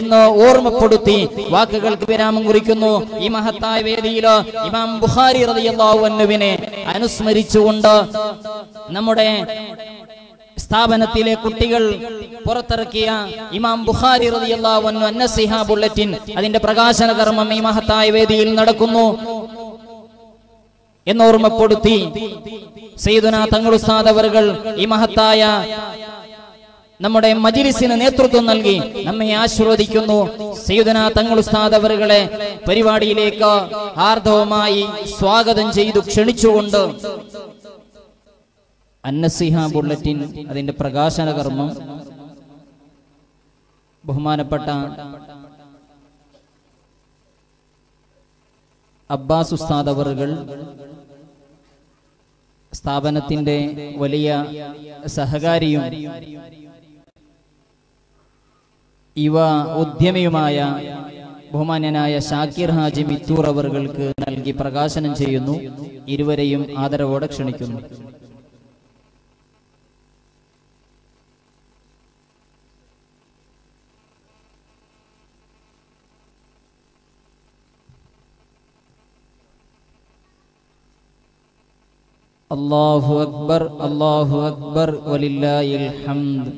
എന്ന് ഓർമ്മപ്പെടുത്തി വാക്കുകൾക്ക് വിരാമം കുറിക്കുന്നു. ഈ മഹത്തായ വേദിയിൽ ഇമാം ബുഖാരി റളിയല്ലാഹു അൻഹുവിനെ അനുസ്മരിച്ചുകൊണ്ട് നമ്മുടെ സ്ഥാപനത്തിലെ കുട്ടികൾ പുറത്തിറക്കിയ ഇമാം ബുഖാരി റളിയല്ലാഹു അൻഹു അന്നസിഹ ബുള്ളറ്റിൻ അതിന്റെ പ്രകാശന കർമ്മം ഈ മഹത്തായ വേദിയിൽ നടക്കുന്നു എന്നോർമ്മപ്പെടുത്തി സയ്യിദുനാ തങ്ങൾ ഉസ്താദ് അവറുകൾ ഈ മഹത്തായ നമ്മുടെ മജ്‌ലിസിന് നേതൃത്വം നൽകി നമ്മെ ആശീർവദിക്കുന്നു. സയ്യിദുനാ തങ്ങൾ ഉസ്താദ് അവറുകളെ പരിപാടിയിലേക്ക് ഹാർദവമായി സ്വാഗതം ചെയ്തു ക്ഷണിച്ചുകൊണ്ട് അന്നസിഹ ബുള്ളറ്റിൻ അതിന്റെ പ്രകാശന കർമ്മം ബഹുമാനപ്പെട്ട അബ്ബാസ് ഉസ്താദ് അവറുകൾ സ്ഥാപനത്തിന്റെ വലിയ സഹകാരിയും യുവ ഉദ്യമിയുമായ ബഹുമാന്യനായ ഷാക്കിർ ഹാജി മിത്തൂർ അവറുകൾക്ക് നൽകി പ്രകാശനം ചെയ്യുന്നു. ഇരുവരെയും ആദരവോടെ ക്ഷണിക്കുന്നു. അല്ലാഹു അക്ബർ അല്ലാഹു അക്ബർ വലില്ലാഹിൽ ഹംദ്.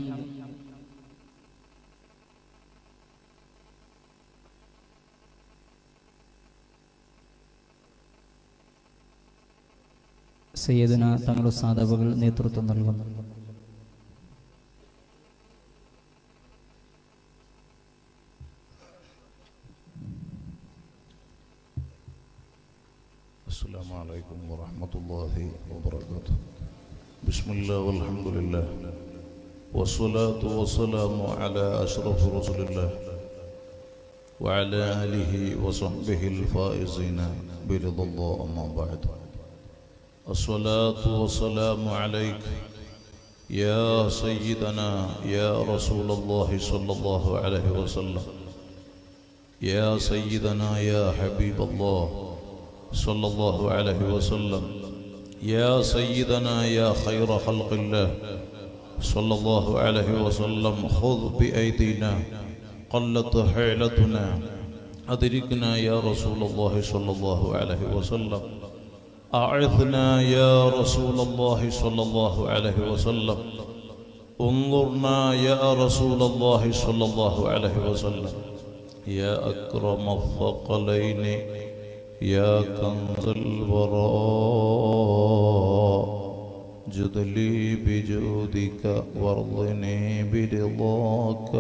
സയ്യിദുനാ തങ്ങൾ ഉസ്താദ് അവറുകൾ നേതൃത്വം നൽകുന്നു. السلام عليكم ورحمة الله وبركاته. بسم الله والحمد لله والصلاة والسلام على أشرف رسول الله وعلى آله وصحبه الفائزين برضا الله. أما بعد، الصلاة والسلام عليك يا سيدنا يا رسول الله صلى الله عليه وسلم، يا سيدنا يا حبيب الله صلى الله عليه وسلم، يا سيدنا يا خير خلق الله صلى الله عليه وسلم. خذ بأيدينا قلت حيلتنا أدركنا يا رسول الله صلى الله عليه وسلم. أعثنا يا رسول الله صلى الله عليه وسلم. انظرنا يا رسول الله صلى الله عليه وسلم. يا أكرم الثقلين يا كنز الوراء جد لي بجودك وارضني برضاك.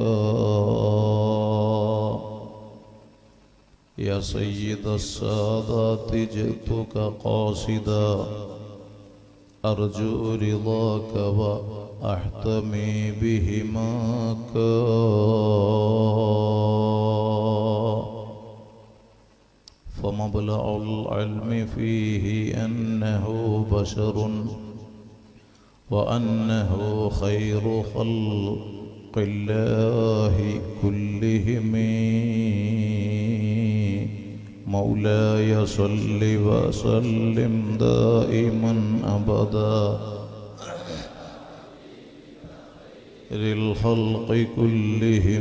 يا سيد السادات جئتك قاصدا أرجو رضاك وأحتمي بهماك. فمبلغ العلم فيه أنه بشر وأنه خير خلق الله كلهم. مولاي صل وسلم دائما أبدا للخلق كلهم.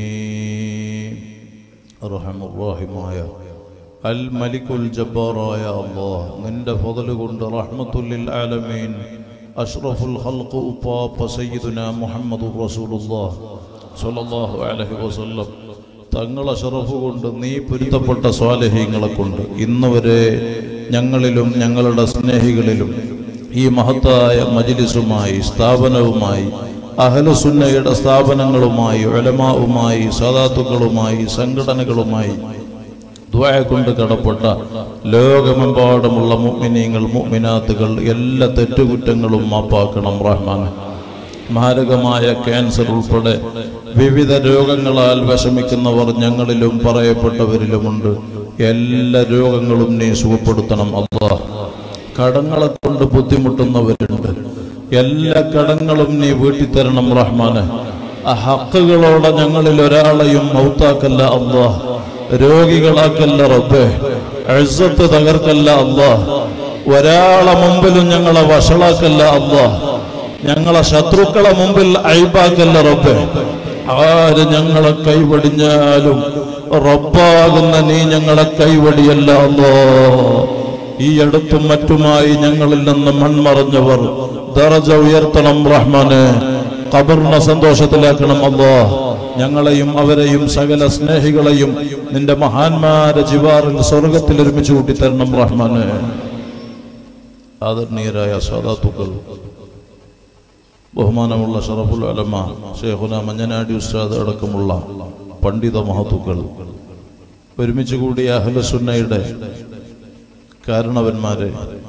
أرحم الراحمين الملك الجبار يا الله നിന്റെ ഫضل കൊണ്ട് റഹ്മത്തുൽ ആലമീൻ അഷ്റഫുൽ ഖൽഖ് ഉപ്പാപ്പ സയ്യിദുനാ മുഹമ്മദുർ റസൂലുള്ളാഹ് സ്വല്ലല്ലാഹു അലൈഹി വസല്ലം തങ്ങളെ ശറഫ് കൊണ്ട് നീ പൊരുത്തപ്പെട്ട സ്വാലിഹീങ്ങളെ കൊണ്ട് ഇന്നുവരെ ഞങ്ങളിലും ഞങ്ങളുടെ സ്നേഹികളിലും ഈ മഹത്തായ മജ്‌ലിസുമായി സ്ഥാപനവുമായി അഹ്ലുസുന്നയുടെ സ്ഥാപനങ്ങളുമായി ഉലമാവുമായി സാദാത്തുക്കളുമായി സംഘടനകളുമായി ദുആ കൊണ്ട് കടപ്പെട്ട ലോകമെമ്പാടുമുള്ള മുഅ്മിനീങ്ങൾ മുഅ്മിനാത്തുകൾ എല്ലാ തെറ്റുകുറ്റങ്ങളും മാപ്പാക്കണം റഹ്മാനെ. മാരകമായ ക്യാൻസർ ഉൾപ്പെടെ വിവിധ രോഗങ്ങളാൽ വിഷമിക്കുന്നവർ ഞങ്ങളിലും പറയപ്പെട്ടവരിലുമുണ്ട്. എല്ലാ രോഗങ്ങളും നീ സുഖപ്പെടുത്തണം അല്ലാഹ്. കടങ്ങളെ കൊണ്ട് ബുദ്ധിമുട്ടുന്നവരുണ്ട്, എല്ലാ കടങ്ങളും നീ വീട്ടിത്തരണം റഹ്മാനെ. ആ ഹക്കുകളോടെ ഞങ്ങളിൽ ഒരാളെയും മൗത്താക്കല്ല അല്ലാഹ്, രോഗികളാക്കല്ല റബ്ബേ, ഇസ്സത്ത് തകർക്കല്ല അല്ലാഹ്, ഒരാളെ മുമ്പിലും ഞങ്ങളെ വഷളാക്കല്ല അല്ലാഹ്, ഞങ്ങളെ ശത്രുക്കളെ മുമ്പിൽ ഐബാക്കല്ല റബ്ബേ. ആര് ഞങ്ങളെ കൈവടിഞ്ഞാലും റബ്ബാകുന്ന നീ ഞങ്ങളെ കൈവടിയല്ല അല്ലാഹ്. ഈ അടുത്തും മറ്റുമായി ഞങ്ങളിൽ നിന്ന് മൺമറഞ്ഞവർ ദറജ ഉയർത്തണം റഹ്മാനെ, ഖബറിനെ സന്തോഷത്തിലാക്കണം അല്ലാഹ്. ഞങ്ങളെയും അവരെയും സകല സ്നേഹികളെയും നിന്റെ മഹാന്മാരെ ജിവാറിൽ സ്വർഗത്തിൽ ഒരുമിച്ച് കൂട്ടിത്തരണം റഹ്മാനെ. ആദരണീയരായ സാദാത്തുക്കൾ, ബഹുമാനമുള്ള ഷറഫുൽ ഉലമ ശൈഖുന മഞ്ഞനാടി ഉസ്താദ് അടക്കമുള്ള പണ്ഡിത മഹത്തുക്കൾ, ഒരുമിച്ച് കൂടിയ അഹ്ലു സുന്നയുടെ കാരണവന്മാരെ,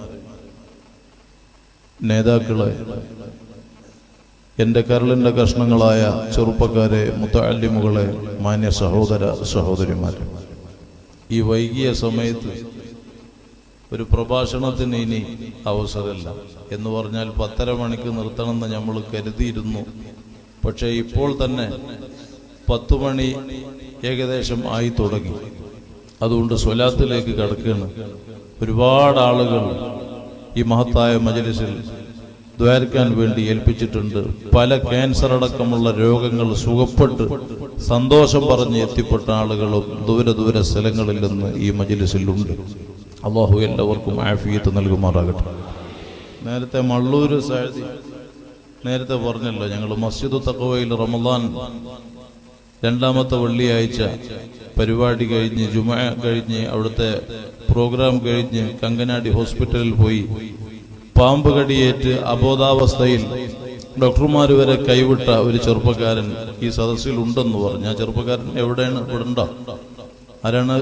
നേതാക്കളെ, എൻ്റെ കരളിൻ്റെ കഷ്ണങ്ങളായ ചെറുപ്പക്കാരെ, മുത്തഅല്ലിമുകളെ, മാന്യ സഹോദര സഹോദരിമാരെ, ഈ വൈകിയ സമയത്ത് ഒരു പ്രഭാഷണത്തിന് ഇനി അവസരമില്ല എന്ന് പറഞ്ഞാൽ 10:30 മണിക്ക് നിർത്തണമെന്ന് നമ്മൾ കരുതിയിരുന്നു. പക്ഷേ ഇപ്പോൾ തന്നെ 10 മണി ഏകദേശം ആയി തുടങ്ങി. അതുകൊണ്ട് സ്വലാത്തിലേക്ക് കടക്കുകയാണ്. ഒരുപാട് ആളുകൾ ഈ മഹത്തായ മജ്‌ലിസിൽ ദ്വാരക്കാൻ വേണ്ടി ഏൽപ്പിച്ചിട്ടുണ്ട്. പല ക്യാൻസർ അടക്കമുള്ള രോഗങ്ങൾ സുഖപ്പെട്ട് സന്തോഷം പറഞ്ഞ് എത്തിപ്പെട്ട ആളുകളും ദൂര സ്ഥലങ്ങളിൽ നിന്ന് ഈ മജ്‌ലിസിലുണ്ട്. അല്ലാഹു എല്ലാവർക്കും ആഫിയത്ത് നൽകുമാറാകട്ടെ. നേരത്തെ മള്ളൂര് സാദി നേരത്തെ പറഞ്ഞല്ലോ, ഞങ്ങൾ മസ്ജിദ് തഖ്വയിൽ റമദാൻ 2ാമത്തെ വെള്ളിയാഴ്ച പരിപാടി കഴിഞ്ഞ് ജുമുഅ കഴിഞ്ഞ് അവിടുത്തെ പ്രോഗ്രാം കഴിഞ്ഞ് കങ്കനാടി ഹോസ്പിറ്റലിൽ പോയി പാമ്പ് കടിയേറ്റ് അബോധാവസ്ഥയിൽ ഡോക്ടർമാർ വരെ കൈവിട്ട ഒരു ചെറുപ്പക്കാരൻ ഈ സദസ്സിൽ ഉണ്ടെന്ന് പറഞ്ഞു. ആ ചെറുപ്പക്കാരൻ എവിടെയാണ്? ഇവിടെ ഉണ്ടോ? ആരാണ്?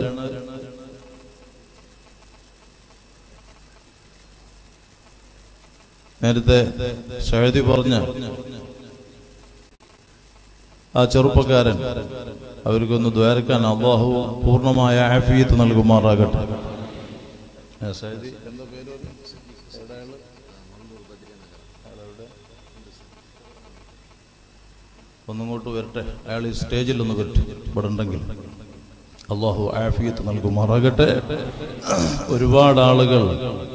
നേരത്തെ ഷഹദി പറഞ്ഞ ആ ചെറുപ്പക്കാരൻ, അവർക്കൊന്ന് ദ്വാരക്കാൻ അല്ലാഹു പൂർണ്ണമായ ആഫിയത്ത് നൽകുമാറാകട്ടെ. ഒന്നിങ്ങോട്ട് വരട്ടെ, അയാൾ ഈ സ്റ്റേജിൽ ഒന്ന് വരട്ടെ, ഇവിടെ ഉണ്ടെങ്കിൽ. അല്ലാഹു ആഫിയത്ത് നൽകുമാറാകട്ടെ. ഒരുപാട് ആളുകൾ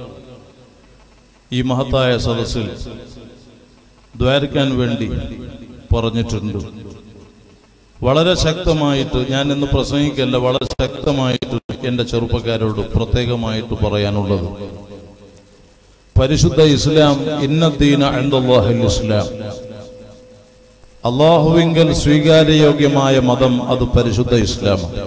ഈ മഹത്തായ സദസ്സിൽ ദ്വാരക്കാൻ വേണ്ടി പറഞ്ഞിട്ടുണ്ട്. വളരെ ശക്തമായിട്ട് ഞാൻ ഇന്ന് പ്രസംഗിക്കല്ല, വളരെ ശക്തമായിട്ട് എൻ്റെ ചെറുപ്പക്കാരോട് പ്രത്യേകമായിട്ട് പറയാനുള്ളത്, പരിശുദ്ധ ഇസ്ലാം, ഇന്നദ്ദീന ഇൻദല്ലാഹിൽ ഇസ്ലാം, അല്ലാഹുവിങ്കൽ സ്വീകാര്യയോഗ്യമായ മതം അത് പരിശുദ്ധ ഇസ്ലാമാണ്.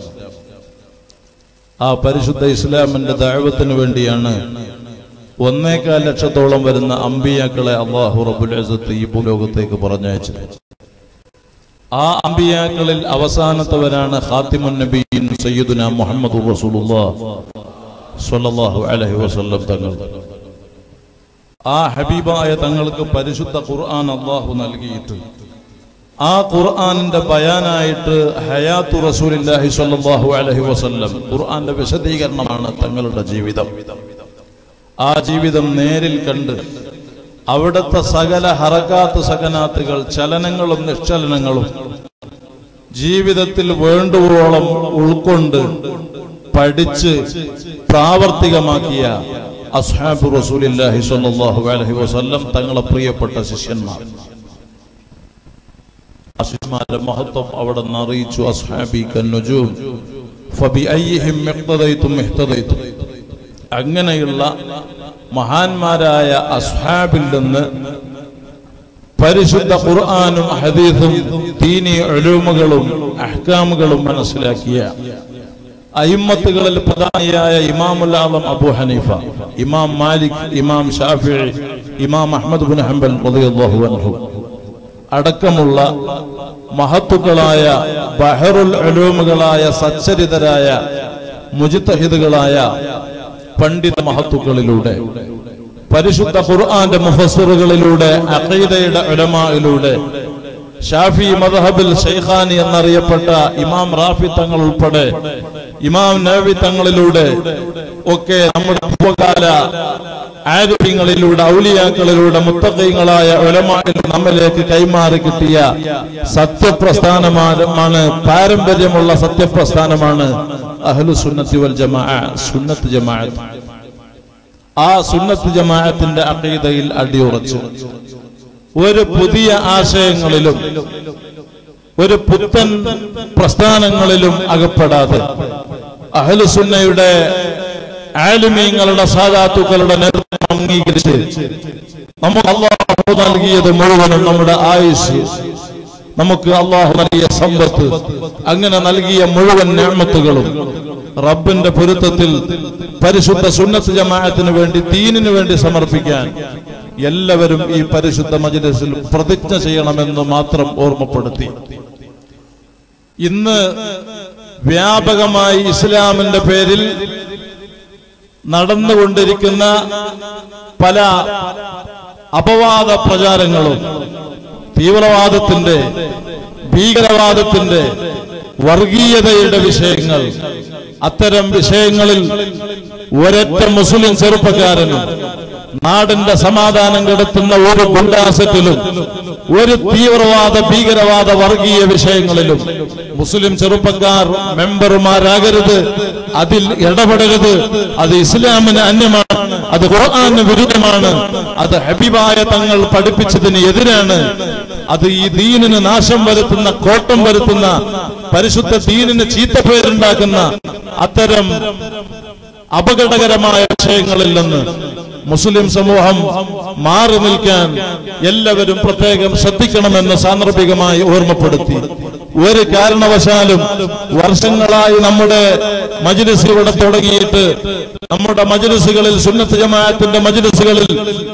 ആ പരിശുദ്ധ ഇസ്ലാമിന്റെ ദഅവത്തിന് വേണ്ടിയാണ് 1.25 ലക്ഷത്തോളം വരുന്ന അമ്പിയാക്കളെ അല്ലാഹു റബ്ബുൽ ഇസ്സത്ത് ഈ ഭൂലോകത്തേക്ക് പറഞ്ഞയച്ചത്. ആ അമ്പിയാക്കളിൽ അവസാനത്തവരാണ് ഖാതിമുൻ നബിയ്യിൻ സയ്യിദുനാ മുഹമ്മദുർ റസൂലുള്ളാഹ് സ്വല്ലല്ലാഹു അലൈഹി വസല്ലം തങ്ങൾ. ആ ഹബീബായ തങ്ങൾക്ക് പരിശുദ്ധ ഖുർആൻ അല്ലാഹു നൽകിയിട്ട് ആ ഖുർആനിന്റെ ബയാനായിട്ട് ഹയാത്തു റസൂലുള്ളാഹി സ്വല്ലല്ലാഹു അലൈഹി വസല്ലം, ഖുർആന്റെ വിശദീകരണമാണ് തങ്ങളുടെ ജീവിതം. ആ ജീവിതം നേരിൽ കണ്ട് അവിടുത്തെ സകല ഹറകാത്ത് സകനാത്തുകൾ, ചലനങ്ങളും നിശ്ചലനങ്ങളും ജീവിതത്തിൽ വേണ്ടുവോളം ഉൾക്കൊണ്ട് പഠിച്ച് പ്രാവർത്തികമാക്കിയ അസ്ഹാബു റസൂലുള്ളാഹി സ്വല്ലല്ലാഹു അലൈഹി വസല്ലം തങ്ങളെ പ്രിയപ്പെട്ട ശിഷ്യന്മാർ. ആ ശിഷ്യന്മാരുടെ മഹത്വം അവിടെ നിന്ന് അറിയിച്ചു. അസ്ഹാബി കന്നുജൂം ഫബിഅയ്യിഹിം ഇഖ്തദൈതും ഇഹ്തദൈതും. അങ്ങനെയുള്ള മഹാന്മാരായ അസ്ഹാബിൽ നിന്ന് പരിശുദ്ധ ഖുർആനും ഹദീസും ദീനി ഉലൂമുകളും അഹ്കാമുകളും മനസ്സിലാക്കിയ അയിമ്മത്തുകളിൽ പ്രധാനിയായ ഇമാമുൽ ആലം അബൂ ഹനീഫ, ഇമാം മാലിക്, ഇമാം ഷാഫിഈ, ഇമാം അഹ്മദ് ഇബ്നു ഹംബൽ റളിയല്ലാഹു അൻഹു അടക്കമുള്ള മഹത്തുക്കളായ ബഹറുൽ ഉലൂമുകളായ സച്ചരിതരായ മുജ്തഹിദുകളായ പണ്ഡിത മഹത്തുക്കളിലൂടെ, പരിശുദ്ധ ഖുർആന്റെ മുഫസ്സിറുകളിലൂടെ, അഖീദയുടെ ഉലമായിലൂടെ, ഷാഫി മദ്ഹബിൽ ശൈഖാനി എന്നറിയപ്പെട്ട ഇമാം റാഫി തങ്ങൾ ഉൾപ്പെടെ ഇമാം നവവി തങ്ങളിലൂടെ ഒക്കെ നമ്മുടെ പൂർവകാല ആരിഫ്യങ്ങളിലൂടെ, ഔലിയാക്കളിലൂടെ, മുത്തഖീങ്ങളായ ഉലമായിൽ നമ്മിലേക്ക് കൈമാറി കിട്ടിയ സത്യപ്രസ്ഥാനമാണ്, പാരമ്പര്യമുള്ള സത്യപ്രസ്ഥാനമാണ് അഹ്ലു സുന്നത്തി വൽ ജമാഅ, സുന്നത്ത് ജമാഅത്ത്. ആ സുന്നത്ത് ജമാഅത്തിന്റെ അഖീദയിൽ അടിയുറച്ചു ഒരു പുതിയ ആശയങ്ങളിലും ഒരു പുത്തൻ പ്രസ്ഥാനങ്ങളിലും അകപ്പെടാതെ അഹ്ലുസുന്നയുടെ ആലിമീങ്ങളുടെ സാദാത്തുക്കളുടെ നേതൃത്വം അംഗീകരിച്ച് നമുക്ക് അല്ലാഹു നൽകിയത് മുഴുവനും നമ്മുടെ ആയുസ്, നമുക്ക് അല്ലാഹു നൽകിയ സമ്പത്ത്, അങ്ങനെ നൽകിയ മുഴുവൻ നിഅമത്തുകളും റബ്ബിന്റെ പൊരുത്തത്തിൽ പരിശുദ്ധ സുന്നത്ത് ജമാഅത്തിന് വേണ്ടി, ദീനിന് വേണ്ടി സമർപ്പിക്കാൻ എല്ലാവരും ഈ പരിശുദ്ധ മജ്‌ലിസിൽ പ്രതിജ്ഞ ചെയ്യണമെന്ന് മാത്രം ഓർമ്മപ്പെടുത്തി. ഇന്ന് വ്യാപകമായി ഇസ്ലാമിന്റെ പേരിൽ നടന്നുകൊണ്ടിരിക്കുന്ന പല അപവാദ പ്രചാരങ്ങളും തീവ്രവാദത്തിന്റെ, ഭീകരവാദത്തിന്റെ, വർഗീയതയുടെ വിഷയങ്ങൾ, അത്തരം വിഷയങ്ങളിൽ ഒരൊറ്റ മുസ്ലിം ചെറുപ്പക്കാരനും നാടിന്റെ സമാധാനം കെടുത്തുന്ന ഒരു ഗുണ്ടാസത്തിലും ഒരു തീവ്രവാദ, ഭീകരവാദ, വർഗീയ വിഷയങ്ങളിലും മുസ്ലിം ചെറുപ്പക്കാർ മെമ്പർമാരാകരുത്, അതിൽ ഇടപെടരുത്. അത് ഇസ്ലാമിന് അന്യമാണ്, അത് ഖുർആന് വിരുദ്ധമാണ്, അത് ഹബീബായ തങ്ങൾ പഠിപ്പിച്ചതിന് എതിരാണ്, അത് ഈ ദീനിന് നാശം വരുത്തുന്ന, കോട്ടം വരുത്തുന്ന, പരിശുദ്ധ ദീനിന് ചീത്തപ്പേരുണ്ടാക്കുന്ന അത്തരം അപകടകരമായ വിഷയങ്ങളിൽ നിന്ന് മുസ്ലിം സമൂഹം മാറി നിൽക്കാൻ എല്ലാവരും പ്രത്യേകം ശ്രദ്ധിക്കണമെന്ന് സാന്ദർഭികമായി ഓർമ്മപ്പെടുത്തി. ഒരു കാരണവശാലും വർഷങ്ങളായി നമ്മുടെ മജ്‌ലിസ് ഇവിടെ തുടങ്ങിയിട്ട് നമ്മുടെ മജ്‌ലിസുകളിൽ, സുന്നത്ത് ജമാഅത്തിന്റെ മജ്‌ലിസുകളിൽ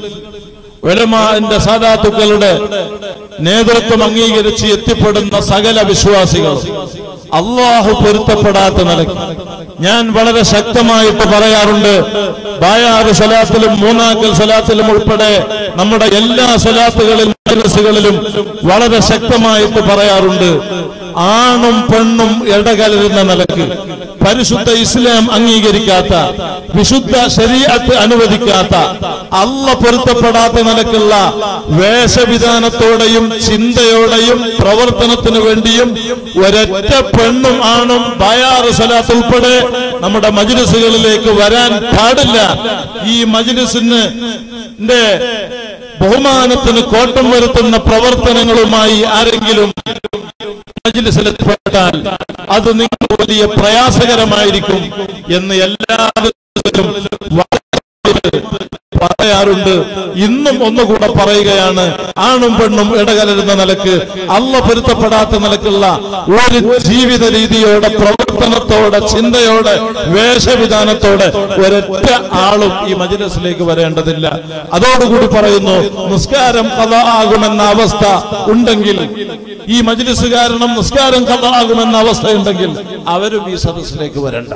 ഉലമാഇന്റെ സാദാത്തുക്കളുടെ നേതൃത്വം അംഗീകരിച്ച് എത്തിപ്പെടുന്ന സകല വിശ്വാസികളും അല്ലാഹു പൊരുത്തപ്പെടാത്ത നിലയ്ക്ക് ഞാൻ വളരെ ശക്തമായിട്ട് പറയാറുണ്ട്. ബായാറ് സ്വലാത്തിലും മൂന്നാക്കൽ സ്വലാത്തിലും ഉൾപ്പെടെ നമ്മുടെ എല്ലാ സ്വലാത്തുകളിലും മജ്‌ലിസുകളിലും വളരെ ശക്തമായിട്ട് പറയാറുണ്ട്. ആണും പെണ്ണും ഇടകലരുന്ന നിലയ്ക്ക് പരിശുദ്ധ ഇസ്ലാം അംഗീകരിക്കാത്ത, വിശുദ്ധ ശരീഅത്ത് അനുവദിക്കാത്ത, അല്ലാഹു പൊരുത്തപ്പെടാത്ത നിലക്കുള്ള വേഷവിധാനത്തോടെയും ചിന്തയോടെയും പ്രവർത്തനത്തിനു വേണ്ടിയും ഒരൊറ്റ പെണ്ണും ആണും ബായാറ് സ്വലാത്ത് ഉൾപ്പെടെ നമ്മുടെ മജ്‌ലിസുകളിലേക്ക് വരാൻ പാടില്ല. ഈ മജ്‌ലിസിന് ബഹുമാനത്തിന് കോട്ടം വരുത്തുന്ന പ്രവർത്തനങ്ങളുമായി ആരെങ്കിലും മജ്‌ലിസിലെത്തിപ്പെട്ടാൽ അത് നിങ്ങൾക്ക് വലിയ പ്രയാസകരമായിരിക്കും എന്ന് എല്ലാവരും പറയാറുണ്ട്. ഇന്നും ഒന്നുകൂടെ പറയുകയാണ്, ആണും പെണ്ണും ഇടകലരുന്ന നിലക്ക്, അല്ലാഹു പൊരുത്തപ്പെടാത്ത നിലക്കുള്ള ഒരു ജീവിത രീതിയോടെ, പ്രവർത്തനത്തോടെ, ചിന്തയോടെ, വേഷവിധാനത്തോടെ ഒരൊറ്റ ആളും ഈ മജ്‌ലിസിലേക്ക് വരേണ്ടതില്ല. അതോടുകൂടി പറയുന്നു, നിസ്കാരം ഖളാ ആകുമെന്ന അവസ്ഥ ഉണ്ടെങ്കിൽ, ഈ മജ്‌ലിസ് കാരണം നിസ്കാരം ഖളാ ആകുമെന്ന അവസ്ഥയുണ്ടെങ്കിൽ അവരും ഈ സദസ്സിലേക്ക് വരണ്ട.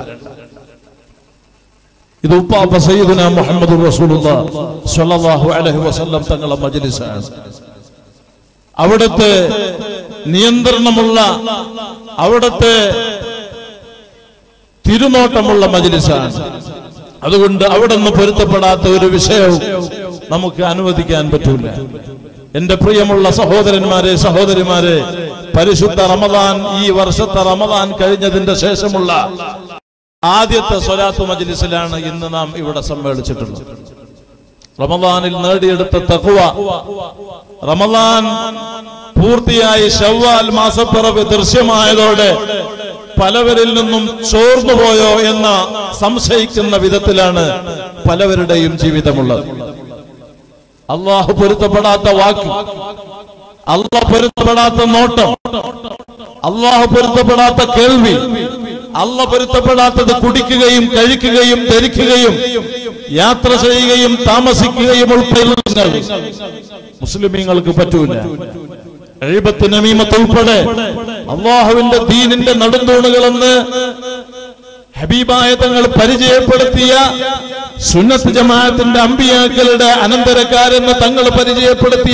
ഇത് ഉപ്പാപ്പ സയ്യിദുനാ മുഹമ്മദുർ റസൂലുള്ളാഹി സ്വല്ലല്ലാഹു അലൈഹി വസല്ലം തങ്ങളുടെ മജ്‌ലിസാണ്. അവിടുത്തെ നിയന്ത്രണമുള്ള, അവിടുത്തെ തിരുനോട്ടമുള്ള മജ്‌ലിസാണ്. അതുകൊണ്ട് അവിടെ നിന്ന് പൊരുത്തപ്പെടാത്ത ഒരു വിഷയവും നമുക്ക് അനുവദിക്കാൻ പറ്റൂല. എന്റെ പ്രിയമുള്ള സഹോദരന്മാരെ, സഹോദരിമാരെ, പരിശുദ്ധ റമദാൻ, ഈ വർഷത്തെ റമദാൻ കഴിഞ്ഞതിന്റെ ശേഷമുള്ള ആദ്യത്തെ സ്വലാത്ത് മജ്‌ലിസിലാണ് ഇന്ന് നാം ഇവിടെ സമ്മേളിച്ചിട്ടുള്ളത്. റമദാനിൽ നേടിയെടുത്ത തഖ്വ, റമദാൻ പൂർത്തിയായി ശവ്വാൽ മാസപ്പിറവി ദൃശ്യമായതോടെ പലവരിൽ നിന്നും ചോർന്നുപോയോ എന്ന സംശയിക്കുന്ന വിധത്തിലാണ് പലവരുടെയും ജീവിതമുള്ളത്. അല്ലാഹു പൊരുത്തപ്പെടാത്ത വാക്ക്, അല്ലാഹു പൊരുത്തപ്പെടാത്ത നോട്ടം, അല്ലാഹു പൊരുത്തപ്പെടാത്ത കേൾവി, അല്ലാഹു പൊരുത്തപ്പെടാത്തത് കുടിക്കുകയും കഴിക്കുകയും ധരിക്കുകയും യാത്ര ചെയ്യുകയും താമസിക്കുകയും ഉൾപ്പെടെ മുസ്ലിമീങ്ങൾക്ക് പറ്റൂല. ഗീബത്ത്, നമീമത്ത് ഉൾപ്പെടെ അല്ലാഹുവിന്റെ ദീനിന്റെ നെടുന്തൂണുകളെന്ന് ഹബീബായ തങ്ങൾ പരിചയപ്പെടുത്തിയ സുന്നത്ത് ജമാഅത്തിന്റെ അമ്പിയാക്കളുടെ അനന്തരക്കാരെന്ന് തങ്ങൾ പരിചയപ്പെടുത്തിയ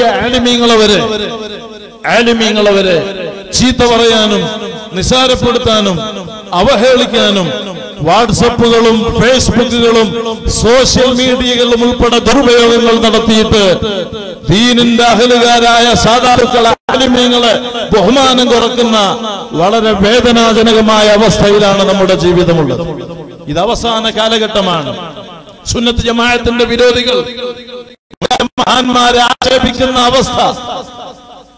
ആലിമീങ്ങളവരെ ചീത്ത പറയാനും, നിസാരപ്പെടുത്താനും, അവഹേളിക്കാനും വാട്സപ്പുകളും ഫേസ്ബുക്കുകളും സോഷ്യൽ മീഡിയകളും ഉൾപ്പെടെ ദുരുപയോഗങ്ങൾ നടത്തിയിട്ട് ദീനിന്റെ അഹലുകാരായ സാധാരണ ആലിമീങ്ങളെ ബഹുമാനം കുറക്കുന്ന വളരെ വേദനാജനകമായ അവസ്ഥയിലാണ് നമ്മുടെ ജീവിതമുള്ളത്. ഇത് അവസാന കാലഘട്ടമാണ്. സുന്നത്ത് ജമാഅത്തിന്റെ വിരോധികൾ മഹാന്മാരെ ആക്ഷേപിക്കുന്ന അവസ്ഥ,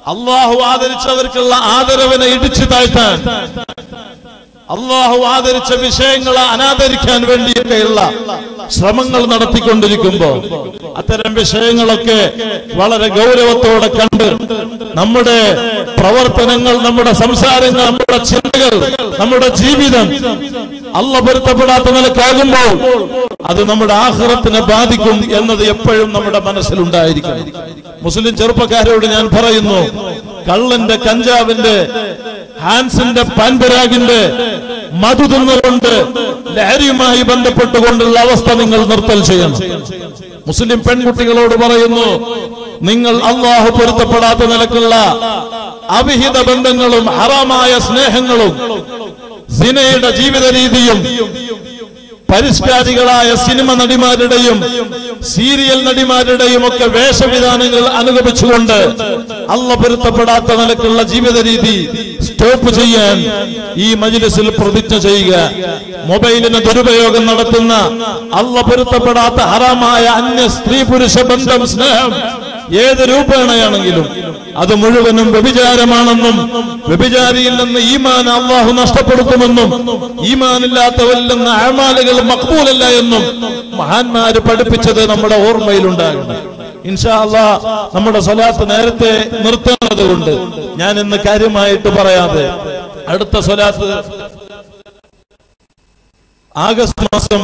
അള്ളാഹു ആദരിച്ചവർക്കുള്ള ആദരവിനെ ഇടിച്ചു താഴ്ത്താൻ, അള്ളാഹു ആദരിച്ച വിഷയങ്ങളെ അനാദരിക്കാൻ വേണ്ടിയൊക്കെയുള്ള ശ്രമങ്ങൾ നടത്തിക്കൊണ്ടിരിക്കുമ്പോൾ അത്തരം വിഷയങ്ങളൊക്കെ വളരെ ഗൗരവത്തോടെ കണ്ട് നമ്മുടെ പ്രവർത്തനങ്ങൾ, നമ്മുടെ സംസാരങ്ങൾ, നമ്മുടെ ചിന്തകൾ, നമ്മുടെ ജീവിതം അള്ളാഹു പൊരുത്തപ്പെടാത്ത നിലക്കാകുമ്പോൾ അത് നമ്മുടെ ആഖിറത്തിനെ ബാധിക്കും എന്നത് എപ്പോഴും നമ്മുടെ മനസ്സിലുണ്ടായിരിക്കണം. മുസ്ലിം ചെറുപ്പക്കാരോട് ഞാൻ പറയുന്നു, കള്ളന്റെ, കഞ്ചാവിന്റെ, ഹാൻസിന്റെ, പാൻപരാഗിന്റെ മധു തിന്നുകൊണ്ട് ലഹരിയുമായി ബന്ധപ്പെട്ടുകൊണ്ടുള്ള അവസ്ഥ നിങ്ങൾ നിർത്തൽ ചെയ്യണം. മുസ്ലിം പെൺകുട്ടികളോട് പറയുന്നു, നിങ്ങൾ അള്ളാഹു പൊരുത്തപ്പെടാത്ത നിലക്കുള്ള അവിഹിത ബന്ധങ്ങളും ഹറാമായ സ്നേഹങ്ങളും സിനയുടെ ജീവിത രീതിയും പരിഷ്കാരികളായ സിനിമ നടിമാരുടെയും സീരിയൽ നടിമാരുടെയും ഒക്കെ വേഷവിധാനങ്ങൾ അനുഗമിച്ചുകൊണ്ട് അള്ളാഹു പൊരുത്തപ്പെടാത്ത നിലക്കുള്ള ജീവിത രീതി സ്റ്റോപ്പ് ചെയ്യാൻ ഈ മജ്‌ലിസിൽ പ്രതിജ്ഞ ചെയ്യുക. മൊബൈലിന് ദുരുപയോഗം നടത്തുന്ന, അള്ളാഹു പൊരുത്തപ്പെടാത്ത ഹറാമായ അന്യ സ്ത്രീ പുരുഷ ബന്ധം, സ്നേഹം ഏത് രൂപേണയാണെങ്കിലും അത് മുഴുവനും വ്യഭിചാരമാണെന്നും വ്യഭിചാരിയിൽ നിന്ന് ഈമാൻ അള്ളാഹു നഷ്ടപ്പെടുത്തുമെന്നും ഈമാനില്ലാത്തവരിൽ നിന്ന് അഅമാലുകൾ മഖ്ബൂലല്ല എന്നും മഹാന്മാര് പഠിപ്പിച്ചത് നമ്മുടെ ഓർമ്മയിലുണ്ടാകണം. ഇൻഷാ അല്ലാഹ് നമ്മുടെ സ്വലാത്ത് നേരത്തെ നിർത്തുന്നത് കൊണ്ട് ഞാൻ ഇന്ന് കാര്യമായിട്ട് പറയാതെ അടുത്ത സ്വലാത്ത് ആഗസ്റ്റ് മാസം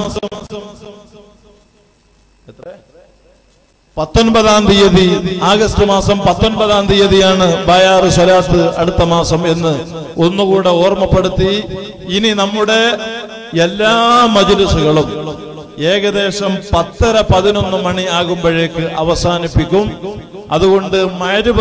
19-ാം തീയതി, ആഗസ്റ്റ് മാസം 19-ാം തീയതിയാണ് ബയാറ് സ്വലാത്ത് അടുത്ത മാസം എന്ന് ഒന്നുകൂടെ ഓർമ്മപ്പെടുത്തി. ഇനി നമ്മുടെ എല്ലാ മജ്‌ലിസുകളും ഏകദേശം 10:30-11 മണി ആകുമ്പോഴേക്ക് അവസാനിപ്പിക്കും. അതുകൊണ്ട് മഗ്‌രിബ്